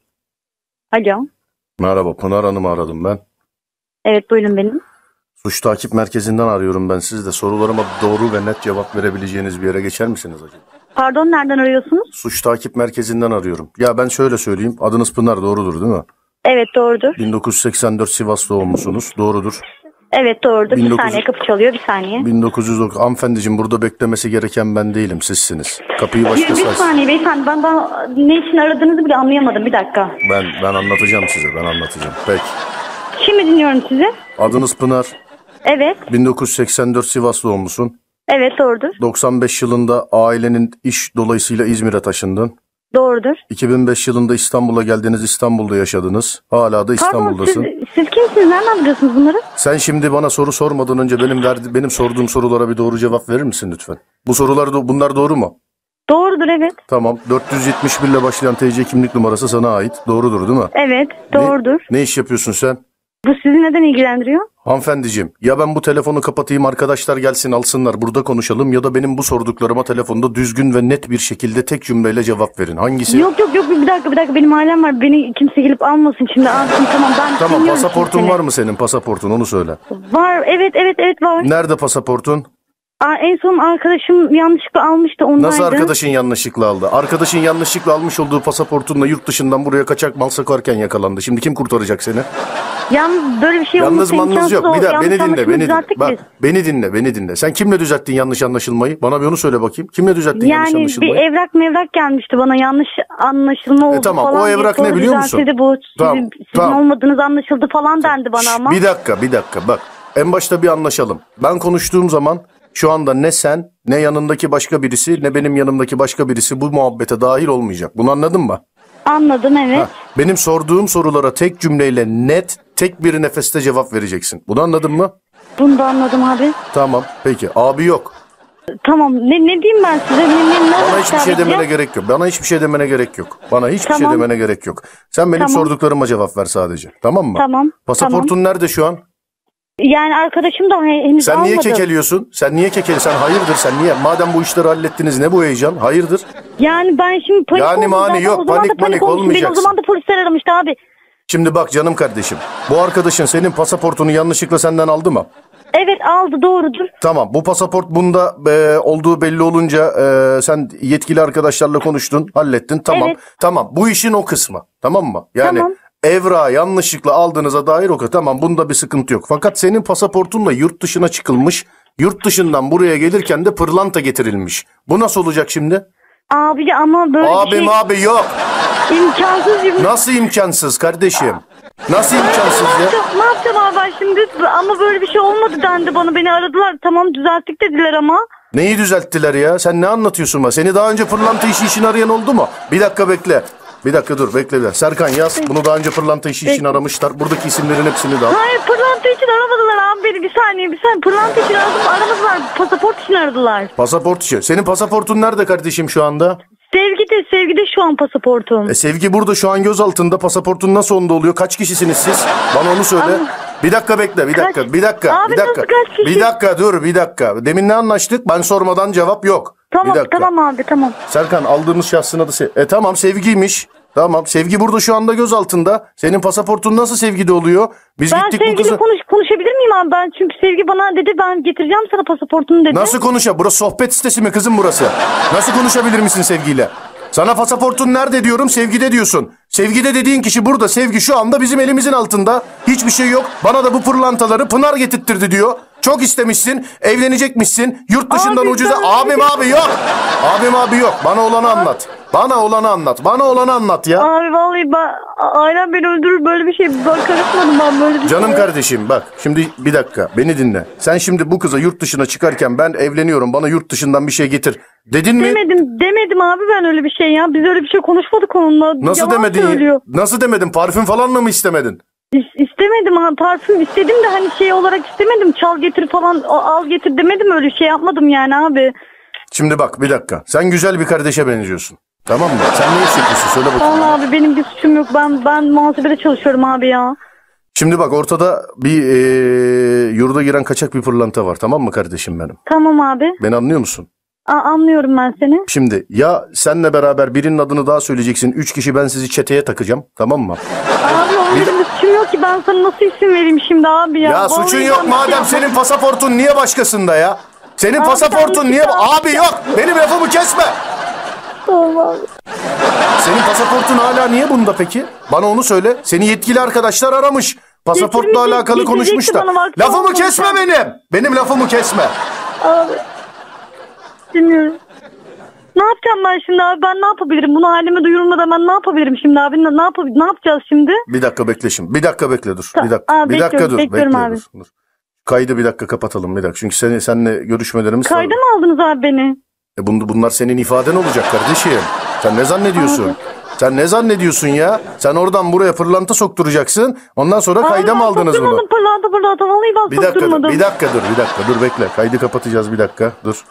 Alo. Merhaba, Pınar Hanım'ı aradım ben. Evet buyurun benim. Suç takip merkezinden arıyorum ben. Siz de sorularıma doğru ve net cevap verebileceğiniz bir yere geçer misiniz acaba? Pardon nereden arıyorsunuz? Suç takip merkezinden arıyorum. Ya ben şöyle söyleyeyim. Adınız Pınar, doğrudur değil mi? Evet doğrudur. bin dokuz yüz seksen dört Sivas doğumlusunuz. Doğrudur. Evet doğrudur. bin dokuz yüz Bir saniye kapı çalıyor bir saniye. bin dokuz yüz dokuz. Hanımefendiciğim burada beklemesi gereken ben değilim. Sizsiniz. Kapıyı Bir, başkası bir açsın. saniye beyefendi ben, ben ne için aradığınızı bile anlayamadım bir dakika. Ben, ben anlatacağım size. Ben anlatacağım. Peki. Şimdi dinliyorum sizi. Adınız Pınar. Evet. bin dokuz yüz seksen dört Sivas doğumlusun. Evet doğrudur. doksan beş yılında ailenin iş dolayısıyla İzmir'e taşındın. Doğrudur. iki bin beş yılında İstanbul'a geldiniz, İstanbul'da yaşadınız. Hala da Pardon siz, İstanbul'dasın. siz kimsiniz? Nereden biliyorsunuz bunları? Sen şimdi bana soru sormadan önce benim verdi, benim sorduğum sorulara bir doğru cevap verir misin lütfen? Bu sorular do- bunlar doğru mu? Doğrudur evet. Tamam. dört yüz yetmiş bir ile başlayan T C kimlik numarası sana ait. Doğrudur değil mi? Evet Ne- doğrudur. Ne iş yapıyorsun sen? Bu sizi neden ilgilendiriyor? Hanımefendiciğim, ya ben bu telefonu kapatayım, arkadaşlar gelsin alsınlar burada konuşalım, ya da benim bu sorduklarıma telefonda düzgün ve net bir şekilde tek cümleyle cevap verin. Hangisi? Yok yok yok bir dakika bir dakika benim ailem var. Beni kimse gelip almasın şimdi. Alsın tamam ben Tamam, dinliyorum pasaportun seni. var mı senin? Pasaportun, onu söyle. Var evet evet evet var. Nerede pasaportun? Aa, en son arkadaşım yanlışlıkla almıştı ondaydı. Nasıl arkadaşın yanlışlıkla aldı? Arkadaşın yanlışlıkla almış olduğu pasaportunla yurt dışından buraya kaçak mal sakarken yakalandı. Şimdi kim kurtaracak seni? Yan böyle bir şey Yalnız olması manlız imkansız. yok. O Bir daha yanlış beni dinle, anlaşılma beni dinle. düzelttik Bak, biz. beni dinle, beni dinle. Sen kimle düzelttin yanlış anlaşılmayı? Bana bir onu söyle bakayım. Kimle düzelttin yanlış Yani bir anlaşılmayı? evrak mevrak gelmişti bana yanlış anlaşılma oldu E tamam, falan o diye evrak sonra ne biliyor musun? düzeltildi Bu sizin, Tamam, sizin tamam. olmadığınız anlaşıldı falan dendi bana Şş, ama. Bir dakika, bir dakika. Bak, en başta bir anlaşalım. Ben konuştuğum zaman şu anda ne sen, ne yanındaki başka birisi, ne benim yanımdaki başka birisi bu muhabbete dahil olmayacak. Bunu anladın mı? Anladım evet. Ha, benim sorduğum sorulara tek cümleyle net, tek bir nefeste cevap vereceksin. Bunu anladın mı? Bunu da anladım abi. Tamam peki abi yok. Tamam ne ne diyeyim ben size? Ne, ne, ne Bana olarak hiçbir şey çağıracağım? demene gerek yok. Bana hiçbir şey demene gerek yok. Bana hiçbir şey Tamam. demene gerek yok. Sen benim Tamam. sorduklarıma cevap ver sadece. Tamam mı? Tamam. Pasaportun tamam. nerede şu an? Yani arkadaşım da he- henüz Sen niye almadı. kekeliyorsun? Sen niye kekeli? Sen hayırdır? Sen niye? Madem bu işleri hallettiniz ne bu heyecan? Hayırdır? Yani ben şimdi panik Yani oldum mani zaten. yok, O zaman panik da panik manik olmuşum. Beni o olmayacaksın. zaman da polisler aramıştı abi. Şimdi bak canım kardeşim. Bu arkadaşın senin pasaportunu yanlışlıkla senden aldı mı? Evet aldı doğrudur. Tamam bu pasaport bunda e, olduğu belli olunca e, sen yetkili arkadaşlarla konuştun, hallettin. Tamam. Evet. Tamam bu işin o kısmı. Tamam mı? Yani Tamam. evrağı yanlışlıkla aldığınıza dair o kadar. Tamam bunda bir sıkıntı yok. Fakat senin pasaportunla yurt dışına çıkılmış. Yurt dışından buraya gelirken de pırlanta getirilmiş. Bu nasıl olacak şimdi? Abi ama böyle bir Abim şey abi yok. imkansız. Bir... Nasıl imkansız kardeşim? Nasıl imkansız ne ya? yapacağım, ne yapacağım abi ben şimdi? Ama böyle bir şey olmadı dendi bana. Beni aradılar. Tamam düzelttik dediler ama. Neyi düzelttiler ya? Sen ne anlatıyorsun bana? Seni daha önce pırlanta işi için arayan oldu mu? Bir dakika bekle. Bir dakika dur bekle. Bir. Serkan yaz. Bunu daha önce pırlanta işi için aramışlar. Buradaki isimlerin hepsini de al. Hayır pırlanta için aramadılar abi beni. Bir saniye bir saniye. Pırlanta için aradım, aramadılar. Pasaport için aradılar. Pasaport işi. Senin pasaportun nerede kardeşim şu anda? Sevgide, sevgide şu an pasaportum. E, Sevgi burada şu an gözaltında. Pasaportun nasıl onda oluyor? Kaç kişisiniz siz? Bana onu söyle. Bir dakika bekle. Bir dakika. Kaç- Bir dakika. Abi Bir dakika. nasıl kaç kişi? Bir dakika dur. Bir dakika. Demin ne anlaştık? Ben sormadan cevap yok. Tamam bir dakika. tamam abi tamam. Serkan aldığımız şahsın adı Se- E tamam Sevgi'ymiş. Tamam Sevgi burada şu anda gözaltında. Senin pasaportun nasıl Sevgi'de oluyor? Biz Ben gittik bu sevgili kızı. konuş, konuşabilir miyim abi? Ben çünkü Sevgi bana dedi ben getireceğim sana pasaportunu dedi. Nasıl konuşa? Burası sohbet sitesi mi kızım burası? Nasıl konuşabilir misin Sevgi'yle? Sana pasaportun nerede diyorum, Sevgi'de diyorsun. Sevgi'de dediğin kişi burada. Sevgi şu anda bizim elimizin altında. Hiçbir şey yok. Bana da bu pırlantaları Pınar getirttirdi diyor. Çok istemişsin, evlenecekmişsin. Yurt dışından Abi ucuza. sen- Abim abi yok. Abim abi yok. Bana olanı anlat. Bana olanı anlat. Bana olanı anlat ya. Abi vallahi ben, ailem beni öldürür böyle bir şey. Ben karışmadım ben böyle bir Canım şeye. kardeşim bak şimdi bir dakika beni dinle. Sen şimdi bu kıza yurt dışına çıkarken ben evleniyorum bana yurt dışından bir şey getir dedin mi? Demedim, demedim abi ben öyle bir şey ya. Biz öyle bir şey konuşmadık onunla. Nasıl Yalan demedin? söylüyor. Nasıl demedin? Parfüm falan mı istemedin? İs- İstemedim ha parfüm istedim de hani şey olarak istemedim. Çal getir falan o- al getir demedim öyle şey yapmadım yani abi. Şimdi bak bir dakika. Sen güzel bir kardeşe benziyorsun. Tamam mı? Sen ne iş yapıyorsun? Söyle bakayım. Vallahi abi benim bir suçum yok. Ben ben muhasebede çalışıyorum abi ya. Şimdi bak ortada bir eee, yurda giren kaçak bir pırlanta var. Tamam mı kardeşim benim? Tamam abi. Beni anlıyor musun? A- anlıyorum ben seni. Şimdi ya senle beraber birinin adını daha söyleyeceksin. Üç kişi ben sizi çeteye takacağım. Tamam mı? Abi onun benim bir suçum yok ki ben sana nasıl isim vereyim şimdi abi ya. Ya Vallahi suçun ben yok bir şey madem yapmadım. senin pasaportun niye başkasında ya? Senin Abi pasaportun ben niye... bir şey Abi yok benim lafımı kesme. Tamam abi. Senin pasaportun hala niye bunda peki? Bana onu söyle. Seni yetkili arkadaşlar aramış. Pasaportla Getirmeyecek- alakalı konuşmuş da. getirecekti bana, bak, Lafımı tamam, kesme tamam. benim. Benim lafımı kesme. Abi. Bilmiyorum. Ne yapacağım ben şimdi abi? Ben ne yapabilirim? Bunu halime duyurmadan ben ne yapabilirim şimdi abi? Ne, ne, yap ne yapacağız şimdi? Bir dakika bekle şimdi. Bir dakika bekle dur. Ta- Bir dakika. Aa, bir dakika bekliyorum, dur. bekliyorum bekle abi. dur. dur. Kaydı bir dakika kapatalım bir dakika. Çünkü seni seninle görüşmelerimiz Kayda mı aldınız abi beni? E bun- bunlar senin ifaden olacak kardeşim. Sen ne zannediyorsun? Abi. Sen ne zannediyorsun ya? Sen oradan buraya pırlanta sokturacaksın. Ondan sonra kayda Abi mı ben aldınız bunu? sokturmadım pırlanta pırlanta. Vallahi ben Bir dakika dur, sokturmadım. bir dakika dur, bir dakika dur bekle. Kaydı kapatacağız bir dakika. Dur.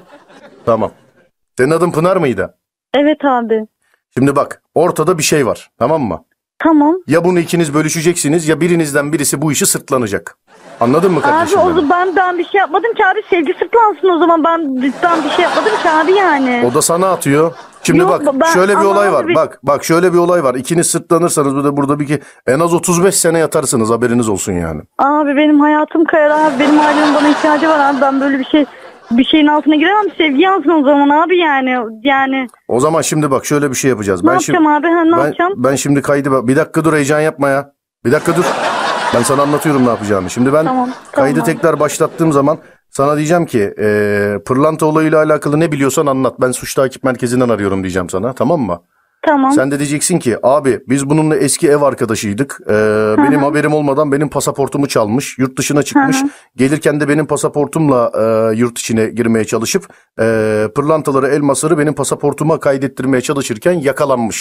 Tamam. Senin adın Pınar mıydı? Evet abi. Şimdi bak, ortada bir şey var. Tamam mı? Tamam. Ya bunu ikiniz bölüşeceksiniz ya birinizden birisi bu işi sırtlanacak. Anladın mı Abi kardeşim? o benim? zaman ben, ben bir şey yapmadım ki abi. Sevgi sırtlansın o zaman. Ben ben bir şey yapmadım ki abi yani. O da sana atıyor. Şimdi Yok, bak ben- şöyle bir ama olay abi var. bir- Bak bak şöyle bir olay var. İkiniz sırtlanırsanız burada burada bir ki en az otuz beş sene yatarsınız haberiniz olsun yani. Abi benim hayatım kayar abi. Benim ailemin bana ihtiyacı var abi. Ben böyle bir şey bir şeyin altına giremem. Sevgi yansın o zaman abi yani. Yani O zaman şimdi bak şöyle bir şey yapacağız. ne ben yapacağım şimdi, abi? Ha, ne ben, yapacağım? ben şimdi kaydı bir dakika dur heyecan yapma ya. Bir dakika dur. Ben sana anlatıyorum ne yapacağımı. Şimdi ben Tamam, kaydı tamam abi. tekrar başlattığım zaman sana diyeceğim ki e, pırlanta olayıyla alakalı ne biliyorsan anlat. Ben suç takip merkezinden arıyorum diyeceğim sana, tamam mı? Tamam. Sen de diyeceksin ki abi biz bununla eski ev arkadaşıydık. Ee, benim haberim olmadan benim pasaportumu çalmış. Yurt dışına çıkmış. Hı hı. Gelirken de benim pasaportumla e, yurt içine girmeye çalışıp e, pırlantaları, elmasları benim pasaportuma kaydettirmeye çalışırken yakalanmış.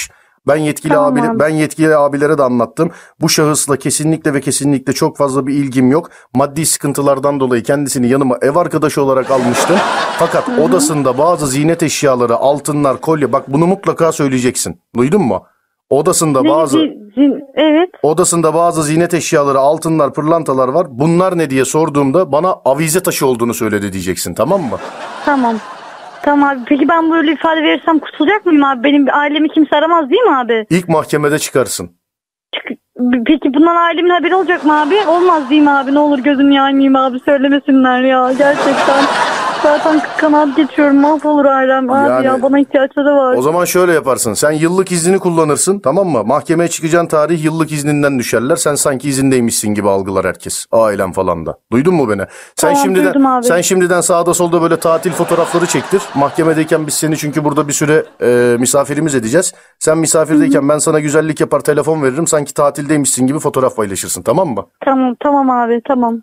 Ben yetkili Tamam abile, abi. ben yetkili abilere de anlattım. Bu şahısla kesinlikle ve kesinlikle çok fazla bir ilgim yok. Maddi sıkıntılardan dolayı kendisini yanıma ev arkadaşı olarak almıştım. Fakat Hı hı. odasında bazı ziynet eşyaları, altınlar, kolye, bak bunu mutlaka söyleyeceksin. Duydun mu? Odasında Ne- bazı zi- zi- evet. odasında bazı ziynet eşyaları, altınlar, pırlantalar var. Bunlar ne diye sorduğumda bana avize taşı olduğunu söyledi diyeceksin, tamam mı? Tamam. Tamam abi. Peki ben böyle ifade verirsem kurtulacak mıyım abi? Benim ailemi kimse aramaz değil mi abi? İlk mahkemede çıkarsın. Çık- Peki bundan ailemin haberi olacak mı abi? Olmaz değil mi abi? Ne olur gözüm yanmayayım abi. Söylemesinler ya. Gerçekten. Zaten kanaat geçiyorum. Mahvolur ailem abi Yani- ya. Bana ihtiyaçları var. O zaman şöyle yaparsın. Sen yıllık iznini kullanırsın, tamam mı? Mahkemeye çıkacağın tarih yıllık izninden düşerler. Sen sanki izindeymişsin gibi algılar herkes. Ailen falan da. Duydun mu beni? Sen Tamam, duydum şimdiden abi. sen şimdiden sağda solda böyle tatil fotoğrafları çektir. Mahkemedeyken biz seni çünkü burada bir süre e, misafirimiz edeceğiz. Sen misafirdeyken ben sana güzellik yapar, telefon veririm. Sanki tatildeymişsin gibi fotoğraf paylaşırsın, tamam mı? Tamam tamam abi tamam.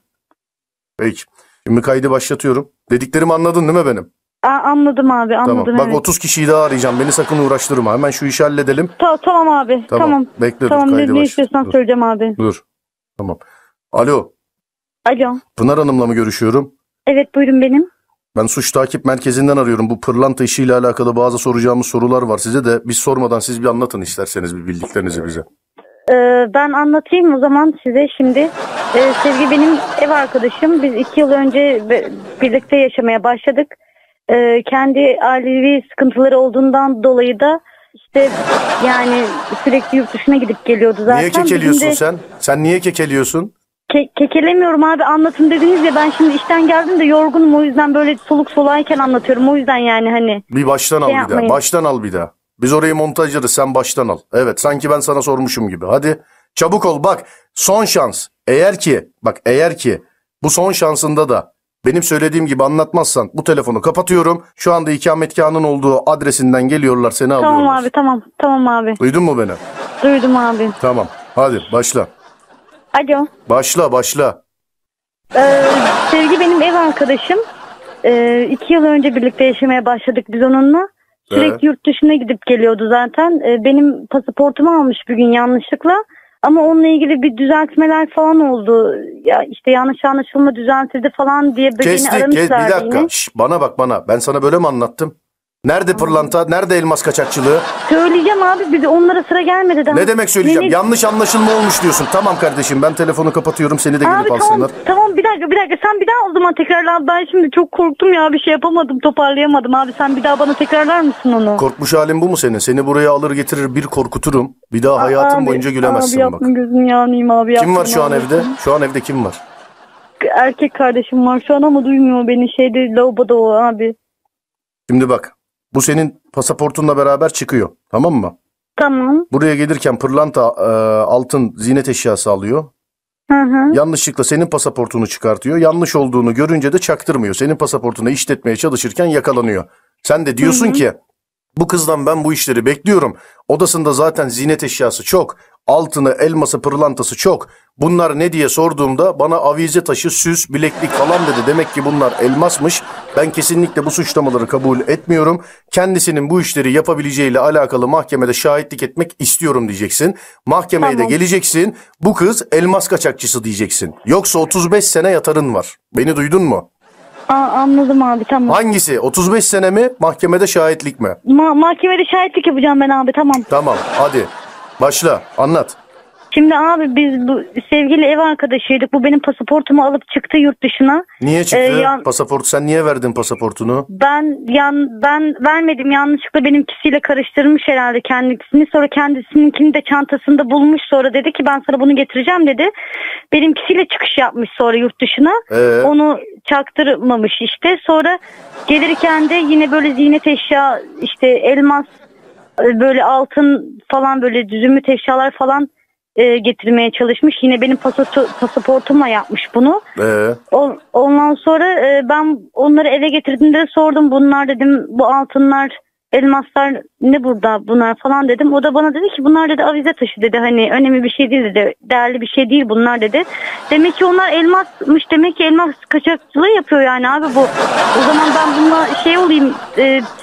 Peki. Şimdi kaydı başlatıyorum. Dediklerimi anladın değil mi benim? A- anladım abi anladım. Tamam. Bak evet. otuz kişiyi daha arayacağım. Beni sakın uğraştırma. Hemen şu işi halledelim. Ta- tamam abi. Tamam. Tamam. Bekle dur, Tamam ne, kaydı ne baş- istiyorsan dur. söyleyeceğim abi. Dur. Tamam. Alo. Alo. Pınar Hanım'la mı görüşüyorum? Evet buyurun benim. Ben suç takip merkezinden arıyorum. Bu pırlanta işiyle alakalı bazı soracağımız sorular var size de. Biz sormadan siz bir anlatın isterseniz bir bildiklerinizi bize. Ee, ben anlatayım o zaman size şimdi. Ee, Sevgi benim ev arkadaşım. Biz iki yıl önce be- birlikte yaşamaya başladık. Ee, kendi ailevi sıkıntıları olduğundan dolayı da işte yani sürekli yurt dışına gidip geliyordu zaten. Niye kekeliyorsun Bizim de sen? Sen niye kekeliyorsun? ke- kekelemiyorum abi anlatın dediniz ya ben şimdi işten geldim de yorgunum o yüzden böyle soluk soluyken anlatıyorum o yüzden yani hani. Bir baştan al Şey bir daha. yapmayın. Baştan al bir daha. Biz orayı montajlarız, sen baştan al. Evet, sanki ben sana sormuşum gibi. Hadi çabuk ol, bak son şans. Eğer ki bak eğer ki bu son şansında da benim söylediğim gibi anlatmazsan bu telefonu kapatıyorum. Şu anda ikametgahının olduğu adresinden geliyorlar, seni alıyorlar. Tamam abi tamam tamam abi Duydun mu beni? duydum abi. Tamam. Hadi başla. Alo. Başla başla. Ee, Sevgi benim ev arkadaşım. Ee, iki yıl önce birlikte yaşamaya başladık biz onunla. Sürekli Evet. yurt dışına gidip geliyordu zaten. Ee, benim pasaportumu almış bir gün yanlışlıkla. Ama onunla ilgili bir düzeltmeler falan oldu. Ya işte yanlış anlaşılma düzeltildi falan diye beni Kestik. Kes, bir aramışlardı dakika. yine. Şş, bana bak bana. Ben sana böyle mi anlattım? Nerede pırlanta? Nerede elmas kaçakçılığı? Söyleyeceğim abi bir de onlara sıra gelmedi daha. Ne demek söyleyeceğim? Beni- Yanlış anlaşılma olmuş diyorsun. Tamam kardeşim, ben telefonu kapatıyorum, seni de gelip Abi alsınlar. tamam tamam bir dakika bir dakika sen bir daha o zaman tekrarla ben şimdi çok korktum ya bir şey yapamadım toparlayamadım abi sen bir daha bana tekrarlar mısın onu? Korkmuş halin bu mu senin? Seni buraya alır getirir bir korkuturum. Bir daha hayatın Abi, boyunca gülemezsin abi bak. yapma gözüm yanayım abi yapma. Kim var şu an abi. evde? Şu an evde kim var? Erkek kardeşim var şu an ama duymuyor beni şeyde lavaboda o abi. Şimdi bak. Bu senin pasaportunla beraber çıkıyor. Tamam mı? Tamam. Buraya gelirken pırlanta, e, altın, ziynet eşyası alıyor. Hı hı. Yanlışlıkla senin pasaportunu çıkartıyor. Yanlış olduğunu görünce de çaktırmıyor. Senin pasaportunu işletmeye çalışırken yakalanıyor. Sen de diyorsun Hı hı. ki bu kızdan ben bu işleri bekliyorum. Odasında zaten ziynet eşyası çok. Altını, elması, pırlantası çok. Bunlar ne diye sorduğumda bana avize taşı, süs, bileklik falan dedi. Demek ki bunlar elmasmış. Ben kesinlikle bu suçlamaları kabul etmiyorum. Kendisinin bu işleri yapabileceğiyle alakalı mahkemede şahitlik etmek istiyorum diyeceksin. Mahkemeye Tamam. de geleceksin. Bu kız elmas kaçakçısı diyeceksin. Yoksa otuz beş sene yatarın var. Beni duydun mu? Aa, anladım abi tamam. Hangisi? otuz beş sene mi? Mahkemede şahitlik mi? Ma- mahkemede şahitlik yapacağım ben abi tamam. Tamam, hadi. Başla, anlat. Şimdi abi biz bu sevgili ev arkadaşıydık. Bu benim pasaportumu alıp çıktı yurt dışına. Niye çıktı? Ee, yan- Pasaport, sen niye verdin pasaportunu? Ben yan ben vermedim yanlışlıkla benimkisiyle karıştırmış herhalde kendisini. Sonra kendisininkini de çantasında bulmuş. Sonra dedi ki ben sana bunu getireceğim dedi. Benimkisiyle çıkış yapmış sonra yurt dışına. Ee? Onu çaktırmamış işte. Sonra gelirken de yine böyle ziynet eşya işte elmas böyle altın falan böyle zümrüt eşyalar falan e, getirmeye çalışmış. Yine benim pasato- pasaportumla yapmış bunu. Ee? O- Ondan sonra e, ben onları eve getirdiğimde sordum bunlar dedim bu altınlar elmaslar ne burada bunlar falan dedim. O da bana dedi ki bunlar dedi avize taşı dedi hani önemli bir şey değil dedi değerli bir şey değil bunlar dedi. Demek ki onlar elmasmış demek ki elmas kaçakçılığı yapıyor yani abi bu. O zaman ben bununla şey olayım e,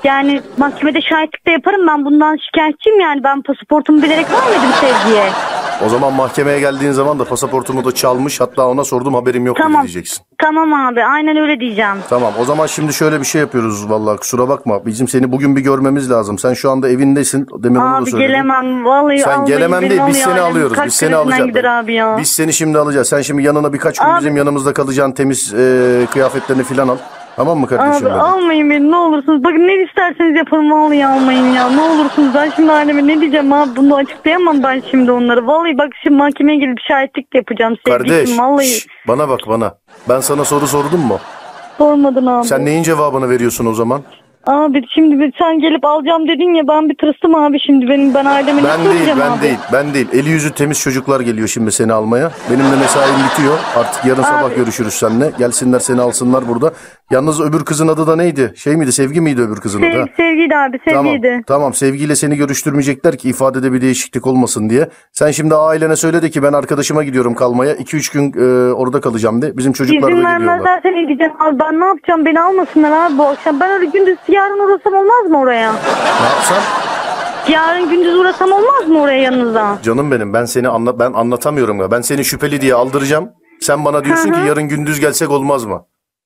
Yani mahkemede şahitlik de yaparım, ben bundan şikayetçiyim yani. Ben pasaportumu bilerek vermedim Sevgi'ye. O zaman mahkemeye geldiğin zaman da pasaportumu da çalmış, hatta ona sordum haberim yok Tamam. diyeceksin. Tamam abi, aynen öyle diyeceğim. Tamam, o zaman şimdi şöyle bir şey yapıyoruz, vallahi kusura bakma. Bizim seni bugün bir görmemiz lazım. Sen şu anda evindesin. Demin onu da Abi söyledim. gelemem vallahi. Sen gelemem değil, biz seni yani. alıyoruz. Kalp Biz seni krizinden alacağız. gider abi ya. Biz seni şimdi alacağız. Sen şimdi yanına birkaç gün Abi. bizim yanımızda kalacaksın. Temiz e, kıyafetlerini falan al. Tamam mı kardeşim? Abi benim? almayın beni ne olursunuz. Bakın ne isterseniz yapın, vallahi almayın ya. Ne olursunuz, ben şimdi aileme ne diyeceğim abi, bunu açıklayamam ben şimdi onları. Vallahi bak şimdi mahkemeye gelip şahitlik de yapacağım sevgilim. Kardeş, Vallahi. şş, bana bak bana. Ben sana soru sordum mu? Sormadın abi. Sen neyin cevabını veriyorsun o zaman? Abi şimdi bir- sen gelip alacağım dedin ya, ben bir tırstım abi şimdi, benim ben aileme Ben nasıl değil, diyeceğim ben abi? değil, ben değil. Eli yüzü temiz çocuklar geliyor şimdi seni almaya. Benim de mesaim bitiyor. Artık yarın sabah görüşürüz seninle. Gelsinler seni alsınlar burada. Yalnız öbür kızın adı da neydi? Şey miydi? Sevgi miydi öbür kızın adı? Sev, ha? sevgiydi abi, Tamam, sevgiydi. tamam. Sevgiyle seni görüştürmeyecekler ki ifadede bir değişiklik olmasın diye. Sen şimdi ailene söyle de ki ben arkadaşıma gidiyorum kalmaya. iki üç gün e, orada kalacağım de. Bizim çocuklar da İzin geliyorlar. vermezlerse ne diyeceğim abi, ben ne yapacağım, beni almasınlar abi bu akşam. Ben öyle gündüz yarın uğrasam olmaz mı oraya? Ne yapsam? Yarın gündüz uğrasam olmaz mı oraya yanınıza? Canım benim, ben seni anla ben anlatamıyorum ya. Ben seni şüpheli diye aldıracağım. Sen bana diyorsun Hı ki hı. yarın gündüz gelsek olmaz mı?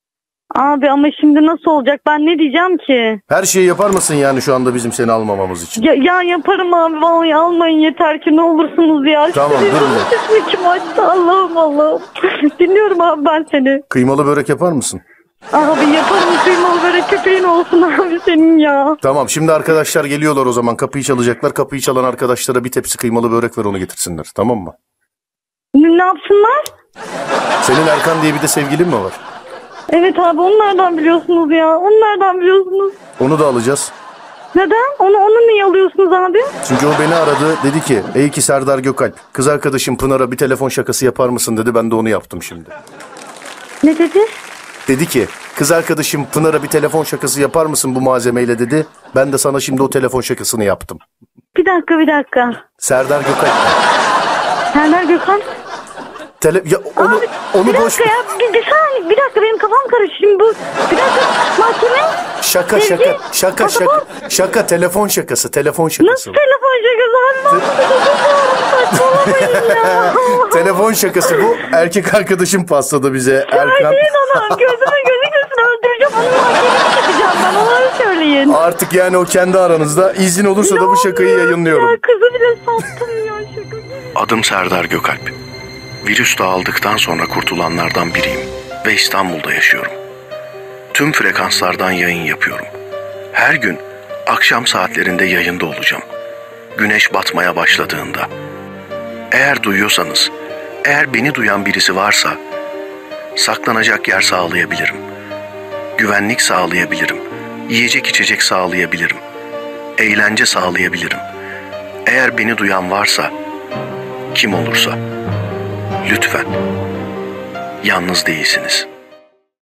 Abi ama şimdi nasıl olacak, ben ne diyeceğim ki? Her şeyi yapar mısın yani şu anda bizim seni almamamız için? Ya, ya yaparım abi, vallahi almayın yeter ki ne olursunuz ya. Tamam, Sizin dur bir. sesini kim açtı, Allah'ım Allah'ım. Dinliyorum abi ben seni. Kıymalı börek yapar mısın? Abi yaparım, kıymalı börek köpeğin olsun abi senin ya. Tamam, şimdi arkadaşlar geliyorlar o zaman, kapıyı çalacaklar. Kapıyı çalan arkadaşlara bir tepsi kıymalı börek ver, onu getirsinler, tamam mı? Ne, ne yapsınlar? Senin Erkan diye bir de sevgilin mi var? Evet abi, onu nereden biliyorsunuz ya? Onu nereden biliyorsunuz? Onu da alacağız. Neden? Onu onu niye alıyorsunuz abi? Çünkü o beni aradı, dedi ki ey ki Serdar Gökalp, kız arkadaşım Pınar'a bir telefon şakası yapar mısın dedi, ben de onu yaptım şimdi. Ne dedi? Dedi ki kız arkadaşım Pınar'a bir telefon şakası yapar mısın bu malzemeyle dedi, ben de sana şimdi o telefon şakasını yaptım. Bir dakika bir dakika. Serdar Gökalp. Serdar Gökhan. Tele ya onu Abi onu bir boş dakika ya, bir, bir saniye, bir dakika benim kafam karıştı şimdi bu. Bir dakika, mahkeme. şaka Sevgi, şaka şaka pasaport. şaka şaka telefon şakası telefon şakası. Nasıl telefon şakası abi? Saçmalamayın ya. Telefon şakası bu. Erkek arkadaşım pasladı bize Erkan. Söyleyin ona, gözüme gözükürsün, öldüreceğim onu, mahkemeye gideceğim ben, onları söyleyin. Artık yani o kendi aranızda, izin olursa da bu şakayı yayınlıyorum. Ya kızı bile sattım ya, şaka. Adım Serdar Gökalp. Virüs dağıldıktan sonra kurtulanlardan biriyim ve İstanbul'da yaşıyorum. Tüm frekanslardan yayın yapıyorum. Her gün akşam saatlerinde yayında olacağım. Güneş batmaya başladığında. Eğer duyuyorsanız, eğer beni duyan birisi varsa, saklanacak yer sağlayabilirim. Güvenlik sağlayabilirim. Yiyecek içecek sağlayabilirim. Eğlence sağlayabilirim. Eğer beni duyan varsa, kim olursa, lütfen, yalnız değilsiniz.